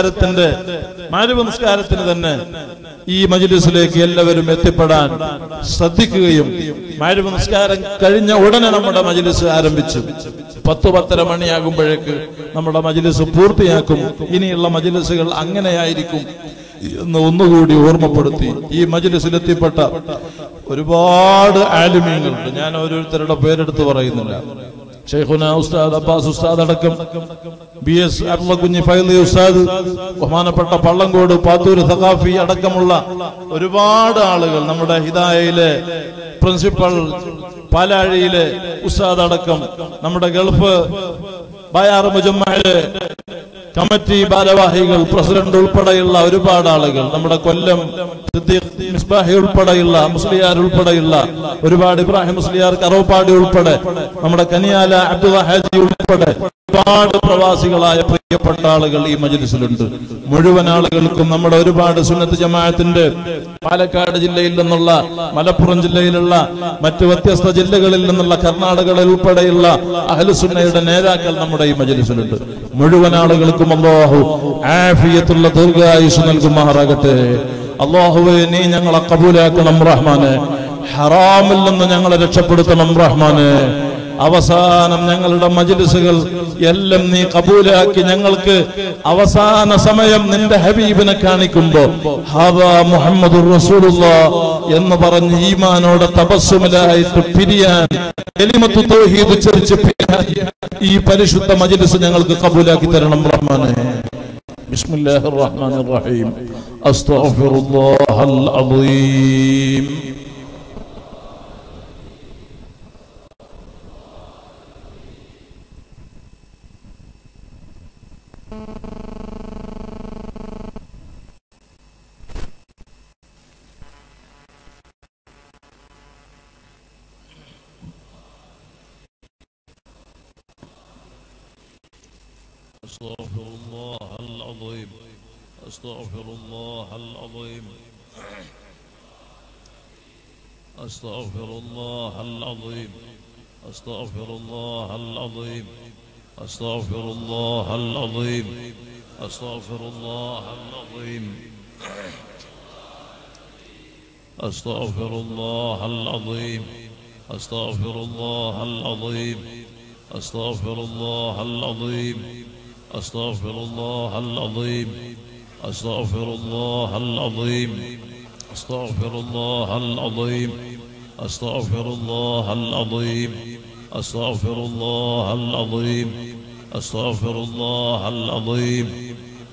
നിസ്കാരത്തിന് തന്നെ ഈ മജ്‌ലിസിലേക്ക് എല്ലാവരും എത്തിപ്പെടാൻ ശ്രദ്ധിക്കുകയും മഗ്‌രിബ് നിസ്കാരം കഴിഞ്ഞ ഉടനെ നമ്മുടെ മജ്‌ലിസ് ആരംഭിച്ചു 10-10:30 മണിയാകുമ്പോഴേക്ക് നമ്മുടെ മജ്‌ലിസ് പൂർത്തിയാക്കും. ഇനിയുള്ള മജ്‌ലിസുകൾ അങ്ങനെയായിരിക്കും എന്ന് ഒന്നുകൂടി ഓർമ്മപ്പെടുത്തി. ഈ മജ്‌ലിസിൽ എത്തിപ്പെട്ട ഒരുപാട് ആലിമീങ്ങളുണ്ട്. ഞാൻ ഓരോരുത്തരുടെ പേരെടുത്ത് പറയുന്നില്ല. ഷെയ്ഖുന ഉസ്താദ് അബ്ബാസ് ഉസ്താദ് അടക്കം, BS അബ്ദുൽ ഫൈലി ഉസ്താദ്, ബഹുമാനപ്പെട്ട പള്ളങ്കോട് പാത്തൂർ സഖാഫി അടക്കമുള്ള ഒരുപാട് ആളുകൾ, നമ്മുടെ ഹിദായയിലെ പ്രിൻസിപ്പൽ, പാലാഴിയിലെ ഉസ്താദ് അടക്കം, നമ്മുടെ ഗൾഫ് ബയാർ മുജമ്മയിലെ കമ്മിറ്റി ഭാരവാഹികൾ, പ്രസിഡന്റ് ഉൾപ്പെടെയുള്ള ഒരുപാട് ആളുകൾ, നമ്മുടെ കൊല്ലം മിസ്ബാഹി ഉൾപ്പെടെയുള്ള മുസ്ലിയാർ ഉൾപ്പെടെയുള്ള ഒരുപാട്, ഇബ്രാഹിം മുസ്ലിയാർ കറോപ്പാടി ഉൾപ്പെടെ, നമ്മുടെ കനിയാല അബ്ദുൽ ഹാജി ഉൾപ്പെടെ ഒരുപാട് പ്രവാസികളായ പ്രിയപ്പെട്ട ആളുകൾ ഈ മജ്‌ലിസിലുണ്ട്. മുഴുവൻ ആളുകൾക്കും നമ്മുടെ ഒരുപാട് സുന്നത്ത് ജമാഅത്തിന്റെ പാലക്കാട് ജില്ലയിൽ നിന്നുള്ള, മലപ്പുറം ജില്ലയിലുള്ള, മറ്റു വ്യത്യസ്ത ജില്ലകളിൽ നിന്നുള്ള, കർണാടകയിൽ ഉൾപ്പെടെയുള്ള അഹ്ലുസുന്നയുടെ നേതാക്കൾ നമ്മുടെ ഈ മജ്‌ലിസിലുണ്ട്. മുഴുവൻ ആളുകൾക്കും അല്ലാഹു ആഫിയത്തുള്ള ദീർഘായുസ്സ് നൽകുമാറാകട്ടെ. അല്ലാഹുവേ, നീ ഞങ്ങളെ ഖബൂലാക്കണം റഹ്മാനെ. ഹറാമിൽ നിന്ന് ഞങ്ങളെ രക്ഷപ്പെടുത്തണം റഹ്മാനെ. അവസാനം ഞങ്ങളുടെ മജ്‌ലിസുകൾ എല്ലാം നീ കബൂലാക്കി ഞങ്ങൾക്ക് അവസാന സമയം നിന്റെ ഹബീബിനെ കാണിക്കുമ്പോ ഹാദാ മുഹമ്മദുർ റസൂലുള്ളാഹ് എന്ന് പറഞ്ഞ് ഈമാനോടെ തബസ്സുമിലായിട്ട് പിരിയാൻ, കലിമത്തു തൗഹീദ് ഉച്ചരിച്ച് പിരിയാൻ ഈ പരിശുദ്ധ മജ്‌ലിസ് ഞങ്ങൾക്ക് കബൂലാക്കി തരണം റഹ്മാനെ. ബിസ്മില്ലാഹിർ റഹ്മാനിർ റഹീം. അസ്തഗ്ഫിറുല്ലാഹൽ അദീം. أستغفر الله العظيم. أستغفر الله العظيم. أستغفر الله العظيم. أستغفر الله العظيم. أستغفر الله العظيم. أستغفر الله العظيم. أستغفر الله العظيم. أستغفر الله العظيم. أستغفر الله العظيم. أستغفر الله العظيم. أستغفر الله العظيم. أستغفر الله العظيم. أستغفر الله العظيم. أستغفر الله العظيم. أستغفر الله العظيم.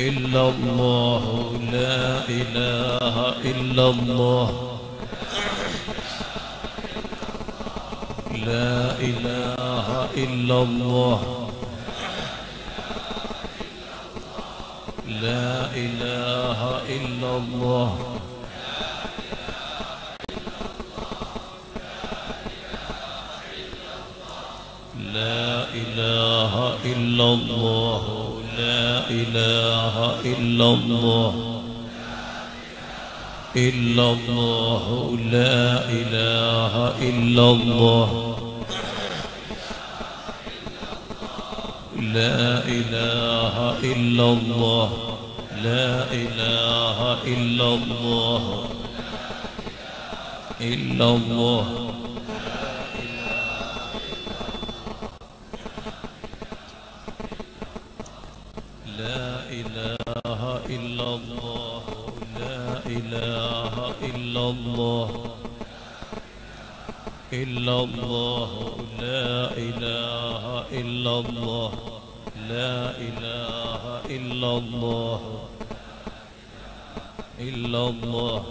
إلا الله لا إله إلا الله لا إله إلا الله لا إله إلا الله لا إله إلا الله لا إله إلا الله إلا الله لا إله إلا الله لا إله إلا الله لا إله إلا الله إلا الله لا إله إلا الله لا إله إلا الله إلا الله لا إله إلا الله لا إله إلا الله إلا الله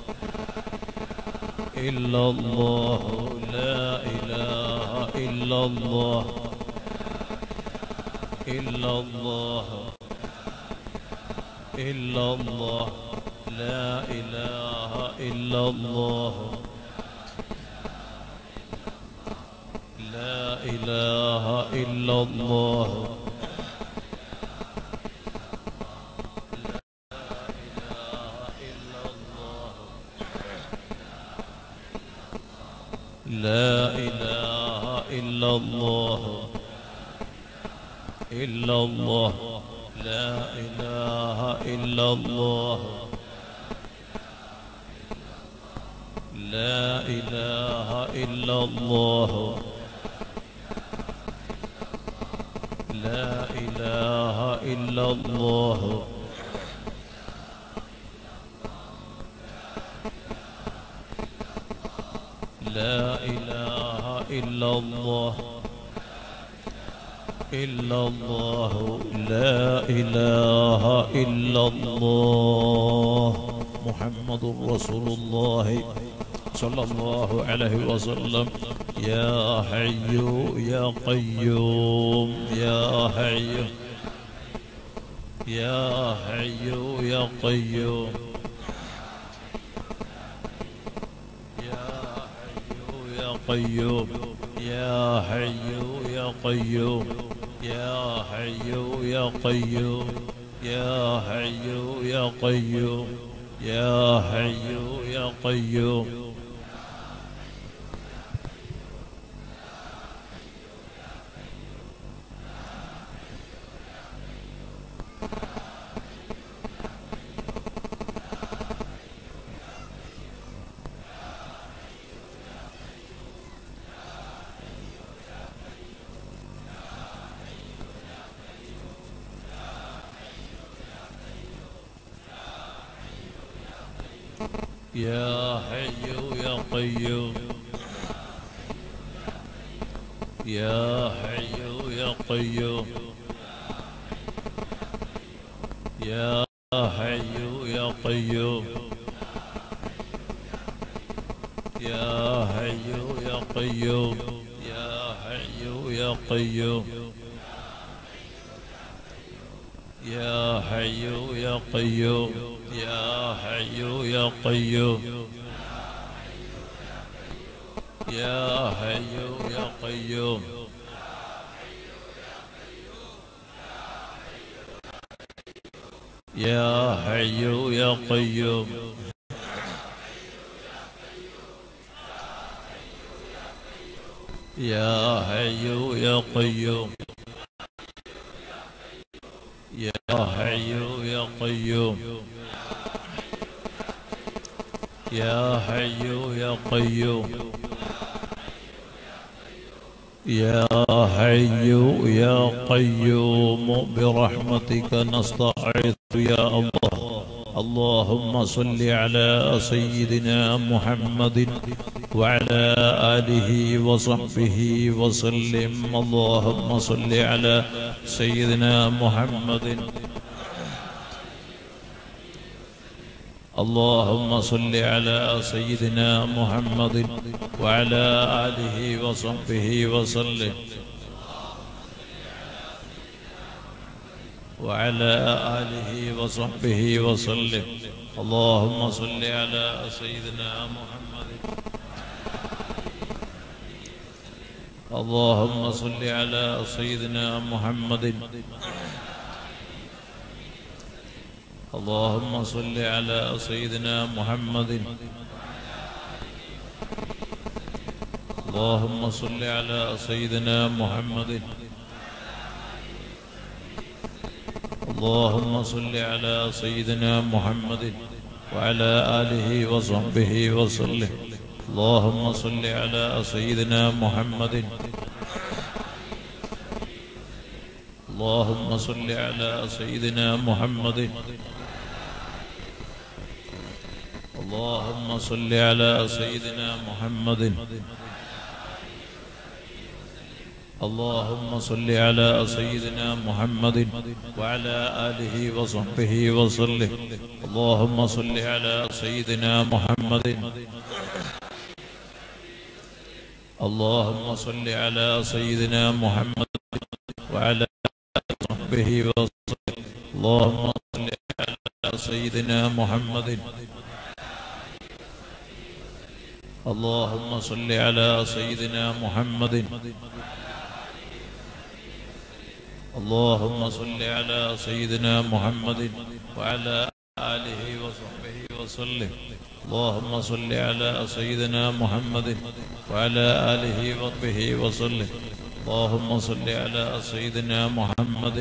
إلا الله لا إله إلا الله إلا الله إلا الله لا إله إلا الله لا إله إلا الله لا إله إلا الله إلا الله لا إله إلا الله لا إله إلا الله لا إله إلا الله لا إله إلا الله إلا الله لا إله إلا الله محمد رسول الله صلى الله عليه وسلم يا حي يا قيوم يا حي يا حي يا قيوم قيوم يا حي يا قيوم يا حي يا قيوم يا حي يا قيوم يا حي يا قيوم يا حي يا قيوم يا حي يا قيوم يا حي يا قيوم يا حي يا قيوم يا حي يا قيوم يا حي يا قيوم يا حي يا قيوم يا حي يا قيوم يا حي يا قيوم يا حي يا قيوم يا حي يا قيوم يا حي يا قيوم يا حي يا قيوم برحمتك نستعيذ يا الله اللهم صل على سيدنا محمد وعلى آله وصحبه وسلم اللهم صل على سيدنا محمد اللهم صل على سيدنا محمد وعلى آله وصحبه وسلم وعلى آله وصحبه وسلم اللهم صل على سيدنا محمد اللهم صل على سيدنا محمد اللهم صل على سيدنا محمد اللهم صل على سيدنا محمد اللهم صل على سيدنا محمد وعلى آله وصحبه وسلم اللهم صل على سيدنا محمد اللهم صل على سيدنا محمد اللهم صل على سيدنا محمد اللهم صل على سيدنا محمد وعلى آله وصحبه وسلم اللهم صل على سيدنا محمد اللهم صل على سيدنا محمد وعلى صحبه وسلم اللهم صل على سيدنا محمد اللهم صل على سيدنا محمد اللهم صل على سيدنا محمد وعلى آله وصحبه وسلم اللهم صل على سيدنا محمد وعلى آله وصحبه وسلم اللهم صل على سيدنا محمد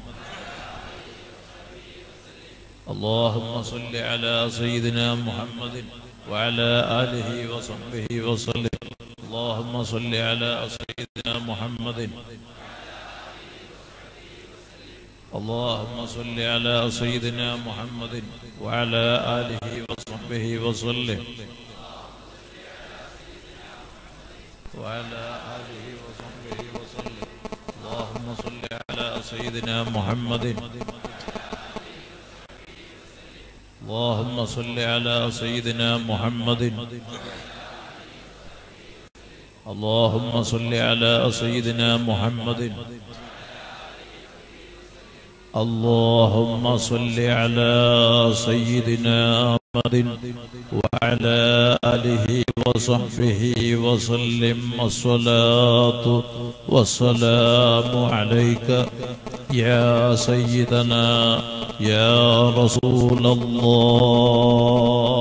اللهم صل على سيدنا محمد وعلى آله وصحبه وسلم اللهم صل على سيدنا محمد اللهم صل على سيدنا محمد وعلى آله وصحبه وسلم وعلى آله وصحبه وسلم اللهم صل على سيدنا محمد اللهم صل على سيدنا محمد اللهم صل على سيدنا محمد اللهم صل على سيدنا محمد وعلى آله وصحبه وسلم الصلاة والسلام عليك يا سيدنا يا رسول الله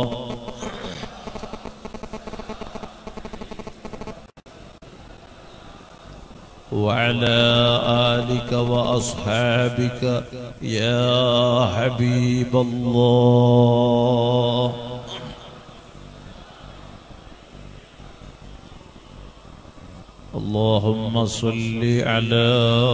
وعلى آلك وأصحابك يا حبيب الله اللهم صل على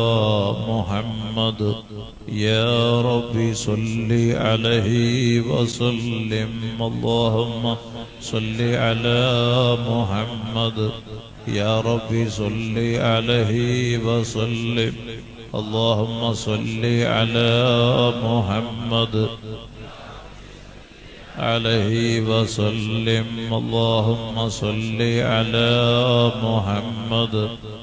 محمد يا رب صل عليه وسلم اللهم صل على محمد يا رب صل عليه وسلم اللهم صل على محمد عليه وسلم اللهم صل على محمد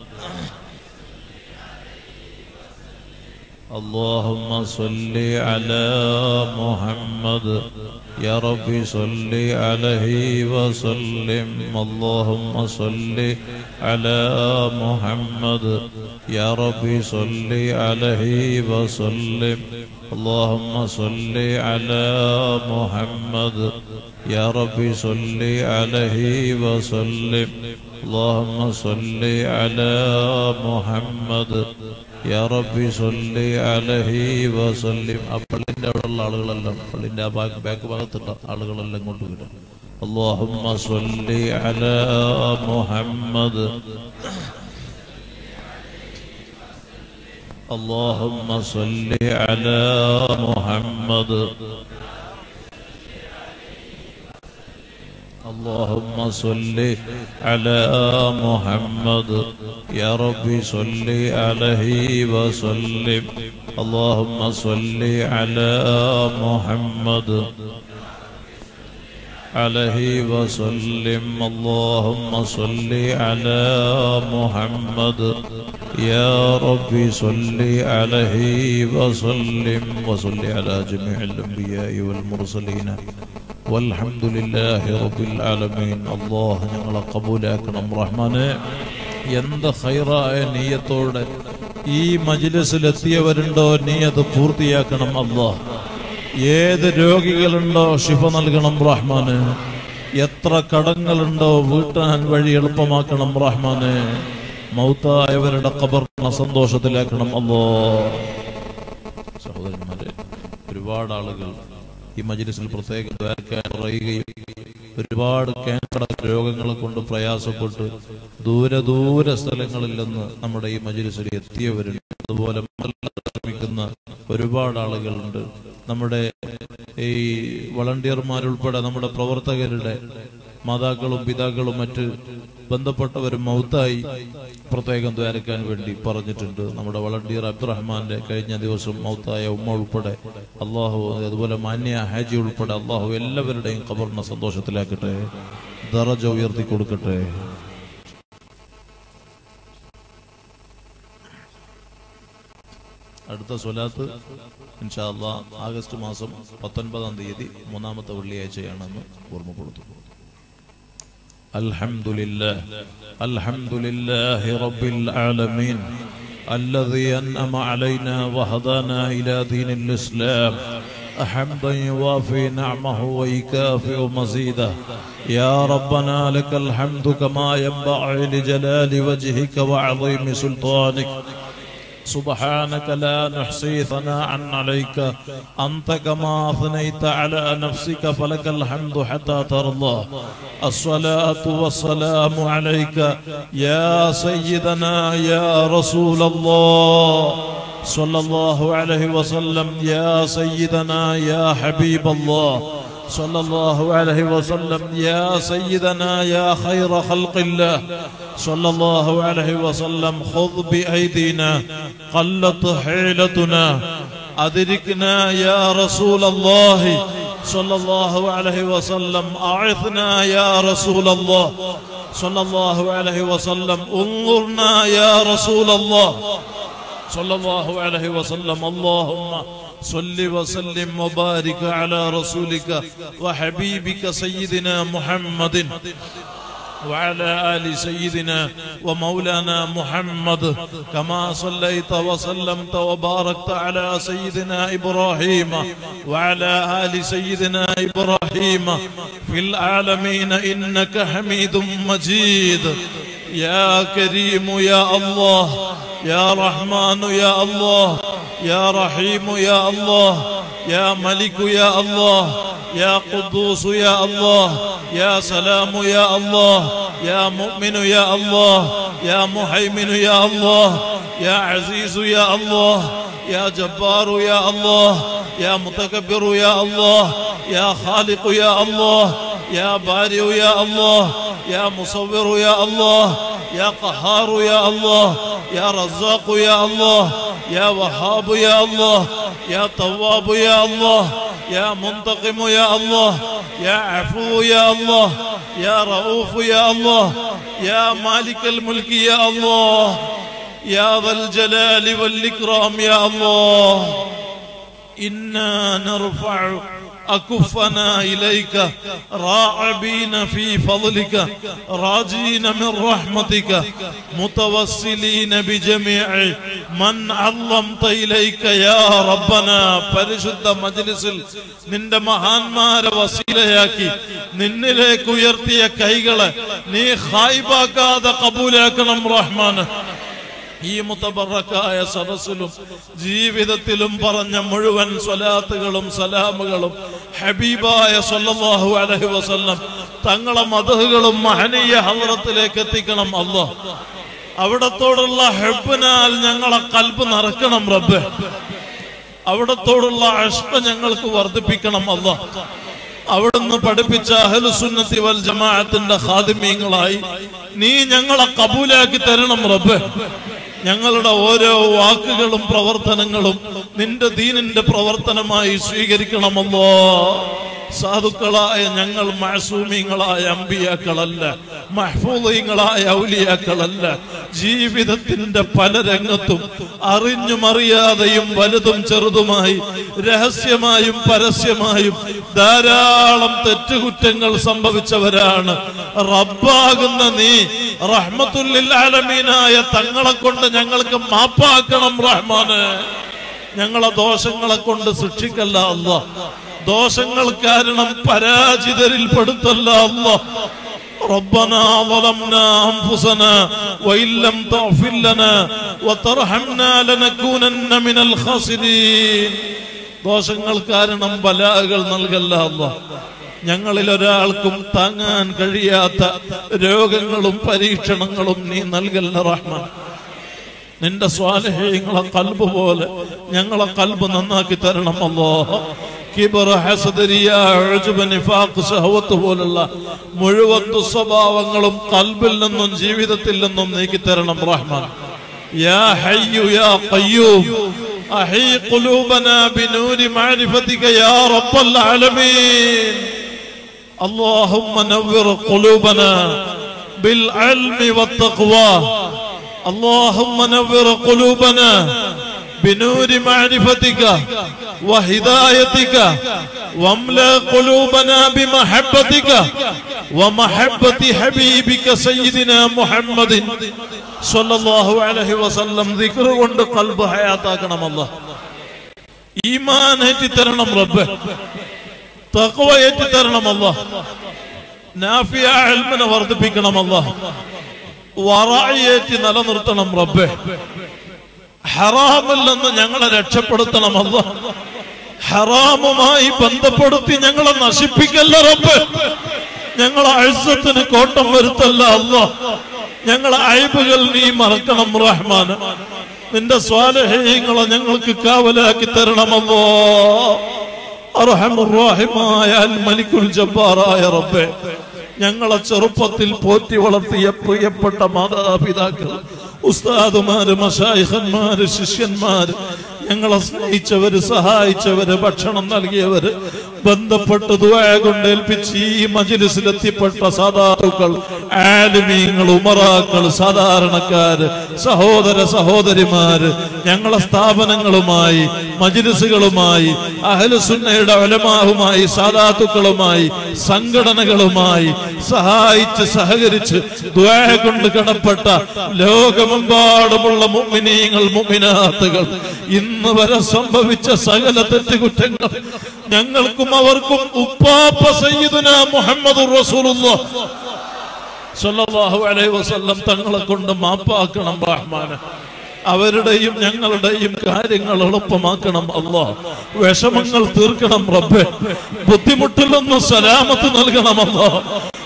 اللهم صل على محمد يا رب صل عليه وسلم اللهم صل على محمد يا رب صل عليه وسلم اللهم صل على محمد يا رب صل عليه وسلم اللهم صل على محمد يا رب صل عليه وسلم അപ്പള്ളിന്റെ അവിടെയുള്ള ആളുകളെല്ലാം പള്ളിന്റെ ബാക്ക് ഭാഗത്തുള്ള ആളുകളെല്ലാം കൊണ്ടുവരാം اللهم صل على محمد اللهم صل على محمد اللهم صل على محمد يا رب صل عليه وسلم اللهم صل على محمد عليه وسلم اللهم صل على محمد يا رب صل عليه وسلم وصل على جميع الأنبياء والمرسلين والحمد لله رب العالمين. الله ഞങ്ങളെ കബൂലാക്കണം റഹ്മാനെ. എന്ത് ഖൈറായ നിയ്യത്തോടെ ഈ മജ്ലിസിൽ എത്തിയവരുണ്ടോ നീ അത് പൂർത്തിയാക്കണം അല്ലാഹ്. ഏത് രോഗികളുണ്ടോ ശിഫ നൽകണം റഹ്മാനെ. എത്ര കടങ്ങളുണ്ടോ വീട്ടാൻ വഴി എളുപ്പമാക്കണം റഹ്മാനെ. മൗത്തായവരുടെ ഖബറിനെ സന്തോഷത്തിലാക്കണം അല്ലാഹ്. സഹോദരന്മാരെ, ഒരുപാട് ആളുകൾ ഈ മജ്ലിസിൽ പ്രത്യേകം പറയുകയും ഒരുപാട് ക്യാൻസർ രോഗങ്ങളെ കൊണ്ട് പ്രയാസപ്പെട്ട് ദൂര സ്ഥലങ്ങളിൽ നിന്ന് നമ്മുടെ ഈ മജ്ലിസിൽ എത്തിയവരുണ്ട്. അതുപോലെ ശ്രമിക്കുന്ന ഒരുപാട് ആളുകളുണ്ട്. നമ്മുടെ ഈ വളണ്ടിയർമാരുൾപ്പെടെ നമ്മുടെ പ്രവർത്തകരുടെ മാതാക്കളും പിതാക്കളും മറ്റ് ബന്ധപ്പെട്ടവരും മൗത്തായി പ്രത്യേകം ദ്വാരക്കാൻ വേണ്ടി പറഞ്ഞിട്ടുണ്ട്. നമ്മുടെ വളണ്ടിയർ അബ്ദുറഹ്മാന്റെ കഴിഞ്ഞ ദിവസം മൗത്തായ ഉമ്മ ഉൾപ്പെടെ അള്ളാഹു, അതുപോലെ മാന്യ ഹാജി ഉൾപ്പെടെ അള്ളാഹു എല്ലാവരുടെയും ഖബറിനെ സന്തോഷത്തിലാക്കട്ടെ, ദറജ ഉയർത്തി കൊടുക്കട്ടെ. അടുത്ത സ്വലാത്ത് ഇൻഷാ അല്ലാഹ് ആഗസ്റ്റ് മാസം 19-ാം തീയതി 3-ാമത്തെ വെള്ളിയാഴ്ചയാണെന്ന് ഓർമ്മപ്പെടുത്തുന്നു. അൽഹംദുലില്ലാഹി റബ്ബിൽ ആലമീൻ الذي أنعم علينا وهدانا إلى دين الإسلام حمدا يوافي نعمه ويكافئ مزيده. يا ربنا لك الحمد كما ينبغي لجلال وجهك وعظيم سلطانك. سبحانك لا نحصي ثناء عليك أنت كما أثنيت على نفسك فلك الحمد حتى ترضى. الصلاة والسلام عليك يا سيدنا يا رسول الله صلى الله عليه وسلم. يا سيدنا يا حبيب الله صلى الله عليه وسلم. يا سيدنا يا خير خلق الله صلى الله عليه وسلم. خذ بأيدينا قلت حيلتنا أدركنا يا رسول الله صلى الله عليه وسلم. أعثنا يا رسول الله صلى الله عليه وسلم. انظرنا يا رسول الله صلى الله عليه وسلم. اللهم صل وسلم وبارك على رسولك وحبيبك سيدنا محمد وعلى آل سيدنا ومولانا محمد كما صليت وسلمت وباركت على سيدنا إبراهيم وعلى آل سيدنا إبراهيم في العالمين إنك حميد مجيد. يا كريم يا الله، يا رحمن يا الله، يا رحيم يا الله، يا ملك يا الله، يا قدوس يا الله، يا سلام يا الله، يا مؤمن يا الله، يا مهيمن يا الله، يا عزيز يا الله، يا جبار يا الله، يا متكبر يا الله، يا خالق يا الله، يا بارئ يا الله، يا مصور يا الله، يا قهار يا الله، يا رزاق يا الله، يا وهاب يا الله، يا تواب يا الله، يا منتقم يا الله، يا عفو يا الله، يا رؤوف يا الله، يا مالك الملك يا الله، يا ذا الجلال والإكرام يا الله. إنا نرفع أكفنا إليك راعبين في فضلك راجين من رحمتك متوسلين بجميع من علمت إليك يا ربنا. പരിശുദ്ധ മജ്ലിസിൽ നിന്റെ മഹാന്മാരെ വസീലയാക്കി നിന്നിലേക്ക് ഉയർത്തിയ കൈകളെ നീ ഖായിബാക്കാതെ ഖബൂലാക്കണം റഹ്മാൻ. ഈ മുതബറക്കായ സദസ്സിലും ജീവിതത്തിലും പറഞ്ഞ മുഴുവൻ സ്വലാത്തുകളും സലാമുകളും ഹബീബായ സല്ലല്ലാഹു അലൈഹി വസല്ലം തങ്ങളെ മദ്ഹുകളും മഹനീയ ഹദ്റത്തിലേക്ക് എത്തിക്കണം അല്ലാഹ്. അവിടത്തോടുള്ള ഹബ്ബിനാൽ ഞങ്ങളെ ഖൽബ് നിറക്കണം റബ്ബേ. അവിടത്തോടുള്ള ഇഷ്ഖ് ഞങ്ങൾക്ക് വർദ്ധിപ്പിക്കണം അല്ലാഹ്. അവിടുന്ന് പഠിപ്പിച്ച അഹ്ലുസുന്നത്തി വൽ ജമാഅത്തിന്റെ ഖാദിമീങ്ങളായി നീ ഞങ്ങളെ കബൂലാക്കി തരണം റബ്ബേ. ഞങ്ങളുടെ ഓരോ വാക്കുകളും പ്രവർത്തനങ്ങളും നിന്റെ ദീനിന്റെ പ്രവർത്തനമായി സ്വീകരിക്കണമല്ലോ. സാധുക്കളായ ഞങ്ങൾ മഅസൂമീങ്ങളായ അമ്പിയാക്കളല്ല, മഹ്ഫൂദീങ്ങളായ ഔലിയാക്കളല്ല. ജീവിതത്തിന്റെ പല രംഗത്തും അറിഞ്ഞും അറിയാതെയും വലുതും ചെറുതുമായി രഹസ്യമായും പരസ്യമായും ധാരാളം തെറ്റുകുറ്റങ്ങൾ സംഭവിച്ചവരാണ്. റബ്ബാകുന്ന നീ റഹ്മത്തുൽ ലിൽ ആലമീനായ തങ്ങളെ കൊണ്ട് ഞങ്ങൾക്ക് മാപ്പാക്കണം റഹ്മാനെ. ഞങ്ങളെ ദോഷങ്ങളെ കൊണ്ട് ശിക്ഷിക്കല്ല അല്ലാഹ്. ദോഷങ്ങൾ കാരണം പരാജിതരിൽ പെടുത്തല്ല അല്ലാഹ്. ربنا ظلمنا أنفسنا وإن لم تغفر لنا وترحمنا لنكونن من الخاسرين. ദോഷങ്ങൾ കാരണം ബലാകൾ നൽകല്ല അല്ലാഹ്. ഞങ്ങളിൽ ഒരാൾക്കും താങ്ങാൻ കഴിയാത്ത രോഗങ്ങളും പരീക്ഷണങ്ങളും നീ നൽകല്ല റഹ്മാൻ. നിന്റെ സ്വാലിഹീങ്ങളെ ഖൽബ് പോലെ ഞങ്ങളെ ഖൽബ് നന്നാക്കി തരണം അല്ലാഹ്. കിബർ, ഹസദ്, റിയാ, ഉജ്ബ്, നിഫാഖ്, ശഹവത്ത് പോലുള്ള മുഴുവൻ ദുസ്വഭാവങ്ങളും ഖൽബിൽ നിന്നും ജീവിതത്തിൽ നിന്നും നീക്കി തരണം റഹ്മാൻ. യാ ഹയ്യു യാ ഖയ്യൂം അഹീ ഖുലൂബനാ ബിനൂരി മഅരിഫതിക യാ റബ്ബൽ ആലമീൻ. اللهم نور قلوبنا بالعلم والتقوى. اللهم نور قلوبنا بنور معرفتك وهدايتك واملأ قلوبنا بمحبتك ومحبة حبيبك سيدنا محمد صلى الله عليه وسلم. ذكر കൊണ്ട് ഖൽബ് ഹയാത്താക്കണം അല്ലാഹ്. ഈമാൻ ഏറ്റി തരണം റബ്ബേ. തഖ്വ ഏറ്റി തരണം അല്ലാഹ്. നാഫിയ ഇൽമിനെ വർദ്ധിപ്പിക്കണം അല്ലാഹ്. വറഅയേറ്റി നിലനിർത്തണം റബ്ബേ. ഹറാമിൽ നിന്ന് ഞങ്ങളെ രക്ഷപ്പെടുത്തണം അല്ലാഹ്. ഹറാമുമായി ബന്ധപ്പെടുത്തി ഞങ്ങളെ നശിപ്പിക്കല്ല റബ്ബേ. ഞങ്ങളെ ഇസ്സത്തിന് കോട്ടം വരുത്തല്ല അല്ലാഹ്. ഞങ്ങളെ അയ്ബുകൾ നീ മറക്കണം റഹ്മാൻ. നിന്റെ സ്വാലിഹീങ്ങളെ ഞങ്ങൾക്ക് കാവലാക്കി തരണം അല്ലാഹ്. അർഹമുർ റഹീമായ അൽ മലിക്കുൽ ജബ്ബാറായ റബ്ബേ, ഞങ്ങളെ ചെറുപ്പത്തിൽ പോറ്റി വളർത്തിയ പ്രിയപ്പെട്ട മാതാപിതാക്കൾ, ഉസ്താദുമാര്, മശായിഖന്മാര്, ശിഷ്യന്മാര്, ഞങ്ങളെ സ്നേഹിച്ചവര്, സഹായിച്ചവര്, ഭക്ഷണം നൽകിയവര്, ബന്ധപ്പെട്ട് ദുആ കൊണ്ട് ഏൽപ്പിച്ച് ഈ മജ്ലിസിലെത്തിപ്പെട്ട സാദാത്തുക്കൾ, ആലിമീങ്ങൾ, ഉമറാക്കൾ, സാധാരണക്കാര്, സഹോദര സഹോദരിമാര്, ഞങ്ങളെ സ്ഥാപനങ്ങളുമായി, മജ്ലിസുകളുമായി, അഹ്ലുസുന്നയുടെ ഉലമാവുമായി, സാദാത്തുക്കളുമായി, സംഘടനകളുമായി സഹായിച്ച് സഹകരിച്ച് ദുആ കൊണ്ട് കടപ്പെട്ട ലോകമെമ്പാടുമുള്ള മുഅ്മിനീങ്ങൾ, മുഅ്മിനാത്തുകൾ, ഇന്ന് വരെ സംഭവിച്ച സകല തെറ്റുകുറ്റങ്ങൾ ഞങ്ങൾക്കും അവർക്കും ഉപ്പാപ്പ സയ്യിദുനാ മുഹമ്മദുർ റസൂലുള്ളാഹ് സ്വല്ലല്ലാഹു അലൈഹി വസല്ലം തങ്ങളെ കൊണ്ട് മാപ്പാക്കണം റഹ്മാനെ. അവരുടെയും ഞങ്ങളുടെയും കാര്യങ്ങൾ എളുപ്പമാക്കണം അല്ലാഹ്. വിഷമങ്ങൾ തീർക്കണം റബ്ബേ. ബുദ്ധിമുട്ടിൽ നിന്ന് സലാമത്ത് നൽകണം അല്ലാഹ്.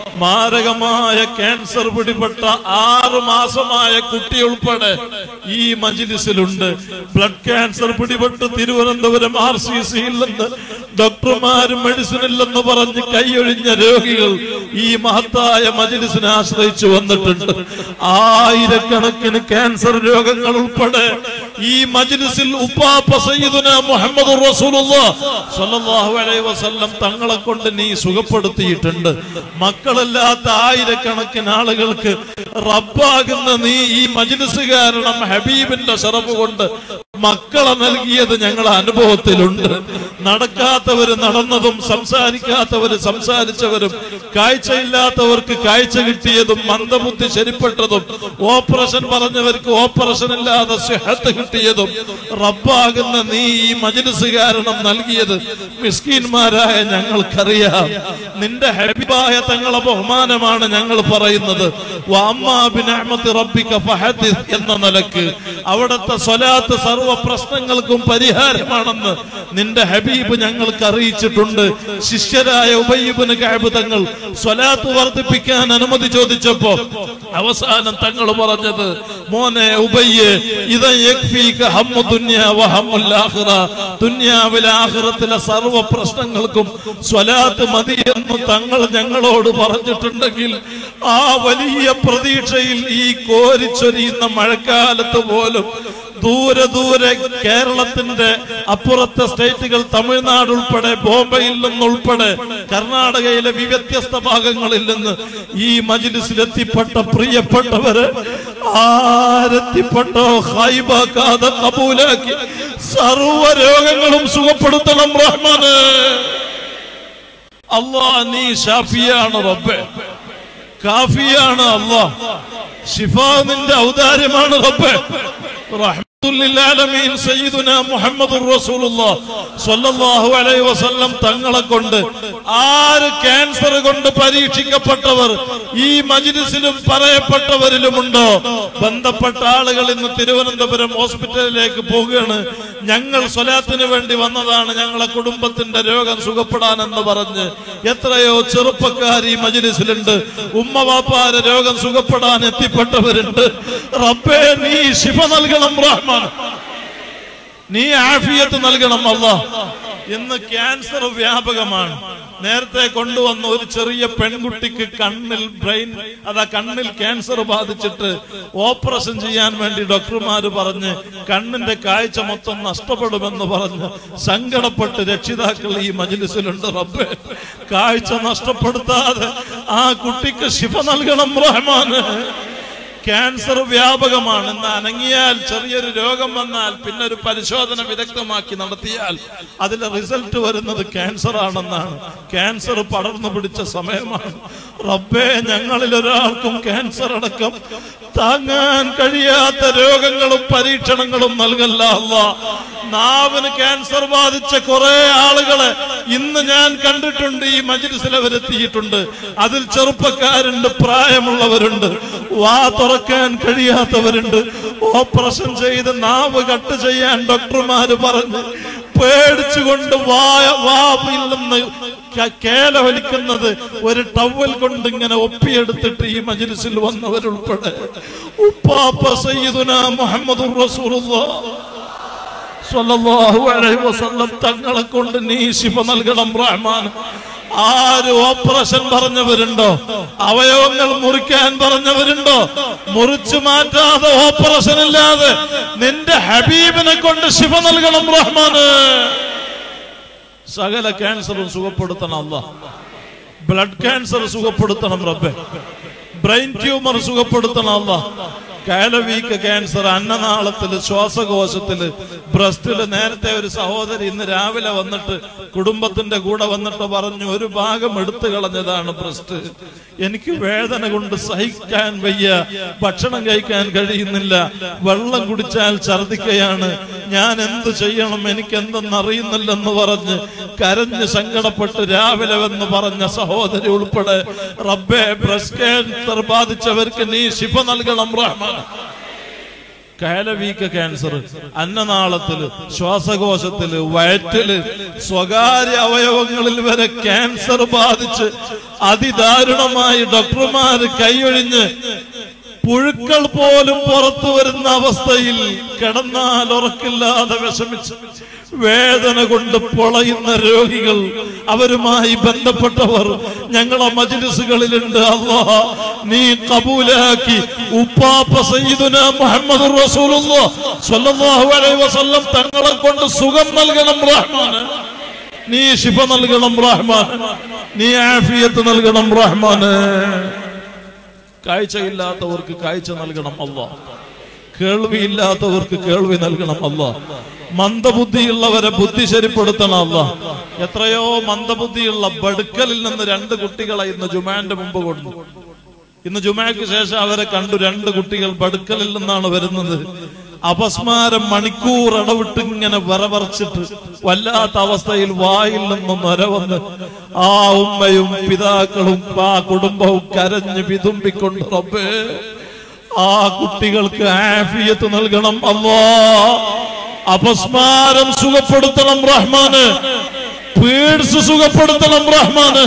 മാരകമായ ക്യാൻസർ പിടിപെട്ട 6 മാസമായ കുട്ടി ഉൾപ്പെടെ ഈ മജ്ലിസിലുണ്ട്. ബ്ലഡ് ക്യാൻസർ പിടിപെട്ട് തിരുവനന്തപുരം RCCയിൽ നിന്ന് ഡോക്ടർമാരും മെഡിസിനില്ലെന്ന് പറഞ്ഞ് കൈയൊഴിഞ്ഞ രോഗികൾ ഈ മഹത്തായ മജ്ലിസിനെ ആശ്രയിച്ചു വന്നിട്ടുണ്ട്. ആയിരക്കണക്കിന് ക്യാൻസർ രോഗങ്ങൾ ഉൾപ്പെടെ ഈ മജ്ലിസിൽ ഉപ്പാപ്പ സയ്യിദുനാ മുഹമ്മദുർ റസൂലുള്ളാഹ് സ്വല്ലല്ലാഹു അലൈഹി വസല്ലം തങ്ങളെ കൊണ്ട് നീ സുഖപ്പെടുത്തിയിട്ടുണ്ട്. മക്കളില്ലാത്ത ആയിരക്കണക്കിന് ആളുകൾക്ക് റബ്ബാകുന്ന നീ ഈ മജ്ലിസ് കാരണം ഹബീബിന്റെ ശറഫ് കൊണ്ട് മക്കളെ നൽകിയത് ഞങ്ങളെ അനുഭവത്തിലുണ്ട്. നടക്കാത്തവര് നടന്നതും, സംസാരിക്കാത്തവര് സംസാരിച്ചവരും, കാഴ്ചയില്ലാത്തവർക്ക് കാഴ്ച കിട്ടിയതും, മന്ദബുദ്ധി ശരിപ്പെട്ടതും, ഓപ്പറേഷൻ പറഞ്ഞവർക്ക് ഓപ്പറേഷൻ ഇല്ലാതെ സിഹത്ത് കിട്ടിയതും റബ്ബാകുന്ന നീ ഈ മജ്ലിസ് കാരണം നൽകിയത് മിസ്കീന്മാരായ ഞങ്ങൾക്കറിയാം. നിന്റെ ഹബീബായ തങ്ങളെ ബഹുമാനമാണ് ഞങ്ങൾ പറയുന്നത്. വഅമ്മാ ബിനിഅമതി റബ്ബിക ഫഹദിസ് എന്ന നിലക്ക് അവിടുത്തെ സ്വലാത്ത് സർവ്വ പ്രശ്നങ്ങൾക്കും പരിഹാരമാണെന്ന് നിന്റെ ഹബീബ് ഞങ്ങൾക്ക് അറിയിച്ചിട്ടുണ്ട്. ശിഷ്യരായ ഉബയ്യ് ഇബ്നു കഅബ് തങ്ങൾ സ്വലാത്ത് വർദ്ധിപ്പിക്കാൻ അനുമതി ചോദിച്ചപ്പോ അവസാനം തങ്ങൾ പറഞ്ഞത്, മോനെ ഉബയ്യ്, ഇദ യക്ഫീക ഹമ്മു ദുനിയ വ ഹമ്മുൽ ആഖിറ, ദുനിയാവിലെ ആഖിറത്തിലെ സർവ്വ പ്രശ്നങ്ങൾക്കും സ്വലാത്ത് മതിയെന്ന് തങ്ങൾ ഞങ്ങളോട് പറഞ്ഞിട്ടുണ്ടെങ്കിൽ ആ വലിയ പ്രതീക്ഷയിൽ ഈ കോരിച്ചൊരിയുന്ന മഴക്കാലത്ത് പോലും ദൂരെ ദൂരെ കേരളത്തിന്റെ അപ്പുറത്തെ സ്റ്റേറ്റുകൾ, തമിഴ്നാട് ഉൾപ്പെടെ, ബോംബെയിൽ നിന്നുൾപ്പെടെ, കർണാടകയിലെ വ്യത്യസ്ത ഭാഗങ്ങളിൽ നിന്ന് ഈ മജ്ലിസിലെത്തിപ്പെട്ട പ്രിയപ്പെട്ടവര് ആരെത്തിപ്പെട്ടോ ഹൈബാക്കാതെ കബൂലാക്കി സർവ രോഗങ്ങളും സുഖപ്പെടുത്തണം റഹ്മാനെ. അല്ലാഹ് നീ ഷാഫിയാണ് റബ്ബേ, കാഫിയാണ് അല്ലാഹ്, ശിഫ നിന്റെ ഔദാര്യമാണ് റബ്ബേ. റഹ്മത്തുൽ സയ്യിദുനാ മുഹമ്മദുർ റസൂലുള്ളാഹ് സ്വല്ലല്ലാഹു അലൈഹി വസല്ലം തങ്ങളെ കൊണ്ട് ആര് ക്യാൻസർ കൊണ്ട് പരീക്ഷിക്കപ്പെട്ടവർ ഈ മജ്ലിസിലും പറയപ്പെട്ടവരിലുമുണ്ടോ, ബന്ധപ്പെട്ട ആളുകൾ ഇന്ന് തിരുവനന്തപുരം ഹോസ്പിറ്റലിലേക്ക് പോവുകയാണ്. ഞങ്ങൾ സ്വലാത്തിന് വേണ്ടി വന്നതാണ്, ഞങ്ങളെ കുടുംബത്തിന്റെ രോഗം സുഖപ്പെടാനെന്ന് പറഞ്ഞ് എത്രയോ ചെറുപ്പക്കാർ ഈ മജ്ലിസിലുണ്ട്. ഉമ്മ വാപ്പാരെ രോഗം സുഖപ്പെടാൻ എത്തിപ്പെട്ടവരുണ്ട്. റബ്ബേ നീ ശിഫ നൽകണം റഹ്മാൻ, നീ ആഫിയത്ത് നൽകണം അല്ലാഹ്. ഇന്ന് ക്യാൻസർ വ്യാപകമാണ്. നേരത്തെ കൊണ്ടുവന്ന ഒരു ചെറിയ പെൺകുട്ടിക്ക് കണ്ണിൽ ക്യാൻസർ ബാധിച്ചിട്ട് ഓപ്പറേഷൻ ചെയ്യാൻ വേണ്ടി ഡോക്ടർമാര് പറഞ്ഞ് കണ്ണിന്റെ കാഴ്ച മൊത്തം നഷ്ടപ്പെടുമെന്ന് പറഞ്ഞ് സങ്കടപ്പെട്ട് രക്ഷിതാക്കൾ ഈ മജ്ലിസിലുണ്ട്. റബ്ബേ കാഴ്ച നഷ്ടപ്പെടുത്താതെ ആ കുട്ടിക്ക് ശിഫ നൽകണം റഹ്മാന്. ക്യാൻസർ വ്യാപകമാണ്. ഇന്ന് അനങ്ങിയാൽ, ചെറിയൊരു രോഗം വന്നാൽ പിന്നെ ഒരു പരിശോധന വിദഗ്ധമാക്കി നടത്തിയാൽ അതിലെ റിസൾട്ട് വരുന്നത് ക്യാൻസർ ആണെന്നാണ്. ക്യാൻസർ പടർന്നു പിടിച്ച സമയമാണ്. റബ്ബേ ഞങ്ങളിൽ ഒരാൾക്കും ക്യാൻസർ അടക്കം താങ്ങാൻ കഴിയാത്ത രോഗങ്ങളും പരീക്ഷണങ്ങളും നൽകല്ല അല്ലാഹ്. നാവിന് ക്യാൻസർ ബാധിച്ച കുറെ ആളുകളെ ഇന്ന് ഞാൻ കണ്ടിട്ടുണ്ട്. ഈ മജ്ലിസിൽ അവരെത്തിയിട്ടുണ്ട്. അതിൽ ചെറുപ്പക്കാരുണ്ട്, പ്രായമുള്ളവരുണ്ട്, വാ തുറക്കാൻ കഴിയാത്തവരുണ്ട്. ഓപ്പറേഷൻ ചെയ്ത് നാവ് കട്ട് ചെയ്യാൻ ഡോക്ടർമാര് പറഞ്ഞ് പേടിച്ചുകൊണ്ട് വായിൽ നിന്ന് കേല വലിക്കുന്നത് ഒരു ടവൽ കൊണ്ട് ഇങ്ങനെ ഒപ്പിയെടുത്തിട്ട് ഈ മജ്ലിസിൽ വന്നവരുൾപ്പെടെ ഉപ്പാപ്പ സയ്യിദുനാ മുഹമ്മദുർ റസൂലുള്ളാഹ് സ്വല്ലല്ലാഹു അലൈഹി വസല്ലം തങ്ങളെ കൊണ്ട് നീ ശിഫ നൽകണം റഹ്മാൻ. ആര് ഓപ്പറേഷൻ പറഞ്ഞവരുണ്ടോ, അവയവങ്ങൾ മുറിക്കാൻ പറഞ്ഞവരുണ്ടോ, മുറിച്ചു മാറ്റാതെ ഓപ്പറേഷൻ ഇല്ലാതെ നിന്റെ ഹബീബിനെ കൊണ്ട് ശിഫ നൽകണം റഹ്മാന്. സകല ക്യാൻസറും സുഖപ്പെടുത്തണം അല്ലാഹ്. ബ്ലഡ് ക്യാൻസർ സുഖപ്പെടുത്തണം റബ്ബേ. ബ്രെയിൻ ട്യൂമർ സുഖപ്പെടുത്തണം അല്ലാഹ്. കയലവീക്ക് ക്യാൻസർ, അന്നനാളത്തില്, ശ്വാസകോശത്തില്, ബ്രസ്റ്റില്. നേരത്തെ ഒരു സഹോദരി ഇന്ന് രാവിലെ വന്നിട്ട് കുടുംബത്തിന്റെ കൂടെ വന്നിട്ട് പറഞ്ഞു, ഒരു ഭാഗം എടുത്തു കളഞ്ഞതാണ് ബ്രസ്റ്റ്. എനിക്ക് വേദന കൊണ്ട് സഹിക്കാൻ വയ്യ, ഭക്ഷണം കഴിക്കാൻ കഴിയുന്നില്ല, വെള്ളം കുടിച്ചാൽ ഛർദിക്കുകയാണ്, ഞാൻ എന്ത് ചെയ്യണം, എനിക്ക് എന്തെന്നറിയുന്നില്ലെന്ന് പറഞ്ഞ് കരഞ്ഞ് സങ്കടപ്പെട്ട് രാവിലെ വന്ന് പറഞ്ഞ സഹോദരി ഉൾപ്പെടെ റബ്ബേ ബ്രസ്റ്റ് ക്യാൻസർ ബാധിച്ചവർക്ക് നീ ശിഫ നൽകണം റഹ്മാൻ. കയലവീക്ക ക്യാൻസർ അന്നനാളത്തില്, ശ്വാസകോശത്തില്, വയറ്റില്, സ്വകാര്യ അവയവങ്ങളിൽ വരെ ക്യാൻസർ ബാധിച്ച് അതിദാരുണമായി ഡോക്ടർമാര് കൈയൊഴിഞ്ഞ് പുഴുക്കൾ പോലും പുറത്തു വരുന്ന അവസ്ഥയിൽ കിടന്നാൽ ഉറക്കില്ലാതെ വിഷമിച്ച് വേദന കൊണ്ട് പൊളയുന്ന രോഗികൾ, അവരുമായി ബന്ധപ്പെട്ടവർ ഞങ്ങളെ മജ്ലിസുകളിലുണ്ട്. അല്ലാഹ് നീ കബൂലാക്കി ഉപ്പാപ്പ സയ്യിദുനാ മുഹമ്മദുർ റസൂലുള്ളാഹ് സ്വല്ലല്ലാഹു അലൈഹി വസല്ലം തങ്ങളെ കൊണ്ട് സുഖം നൽകണം റഹ്മാൻ. നീ ശിഫ നൽകണം റഹ്മാൻ. നീ ആഫിയത്ത് നൽകണം റഹ്മാൻ. കാഴ്ചയില്ലാത്തവർക്ക് കാഴ്ച നൽകണം അല്ലാഹ്. കേൾവിയില്ലാത്തവർക്ക് കേൾവി നൽകണം അല്ലാഹ്. മന്ദബുദ്ധിയുള്ളവരെ ബുദ്ധി ശരിപ്പെടുത്തണം അല്ലാഹ്. എത്രയോ മന്ദബുദ്ധിയുള്ള ബടുക്കലിൽ നിന്ന് 2 കുട്ടികളെ ഇന്ന് ജുമാന്റെ മുമ്പ് കൊണ്ടു. ഇന്ന് ജുമാക്ക് ശേഷം അവരെ കണ്ടു. 2 കുട്ടികൾ ബടുക്കലിൽ നിന്നാണ് വരുന്നത്. അപസ്മാരം മണിക്കൂർ ഇടവിട്ട് ഇങ്ങനെ വരവറച്ചിട്ട് വല്ലാത്ത അവസ്ഥയിൽ വായിൽ നിന്നും നരവന്ന് ആ ഉമ്മയും പിതാക്കളും ആ കുടുംബവും കരഞ്ഞ് വിതുമ്പിക്കൊണ്ട് റബ്ബേ ആ കുട്ടികൾക്ക് ആഫിയത്ത് നൽകണം അല്ലാഹ്. അപസ്മാരം സുഖപ്പെടുത്തണം റഹ്മാന്. പീഡ്സ് സുഖപ്പെടുത്തണം റഹ്മാന്.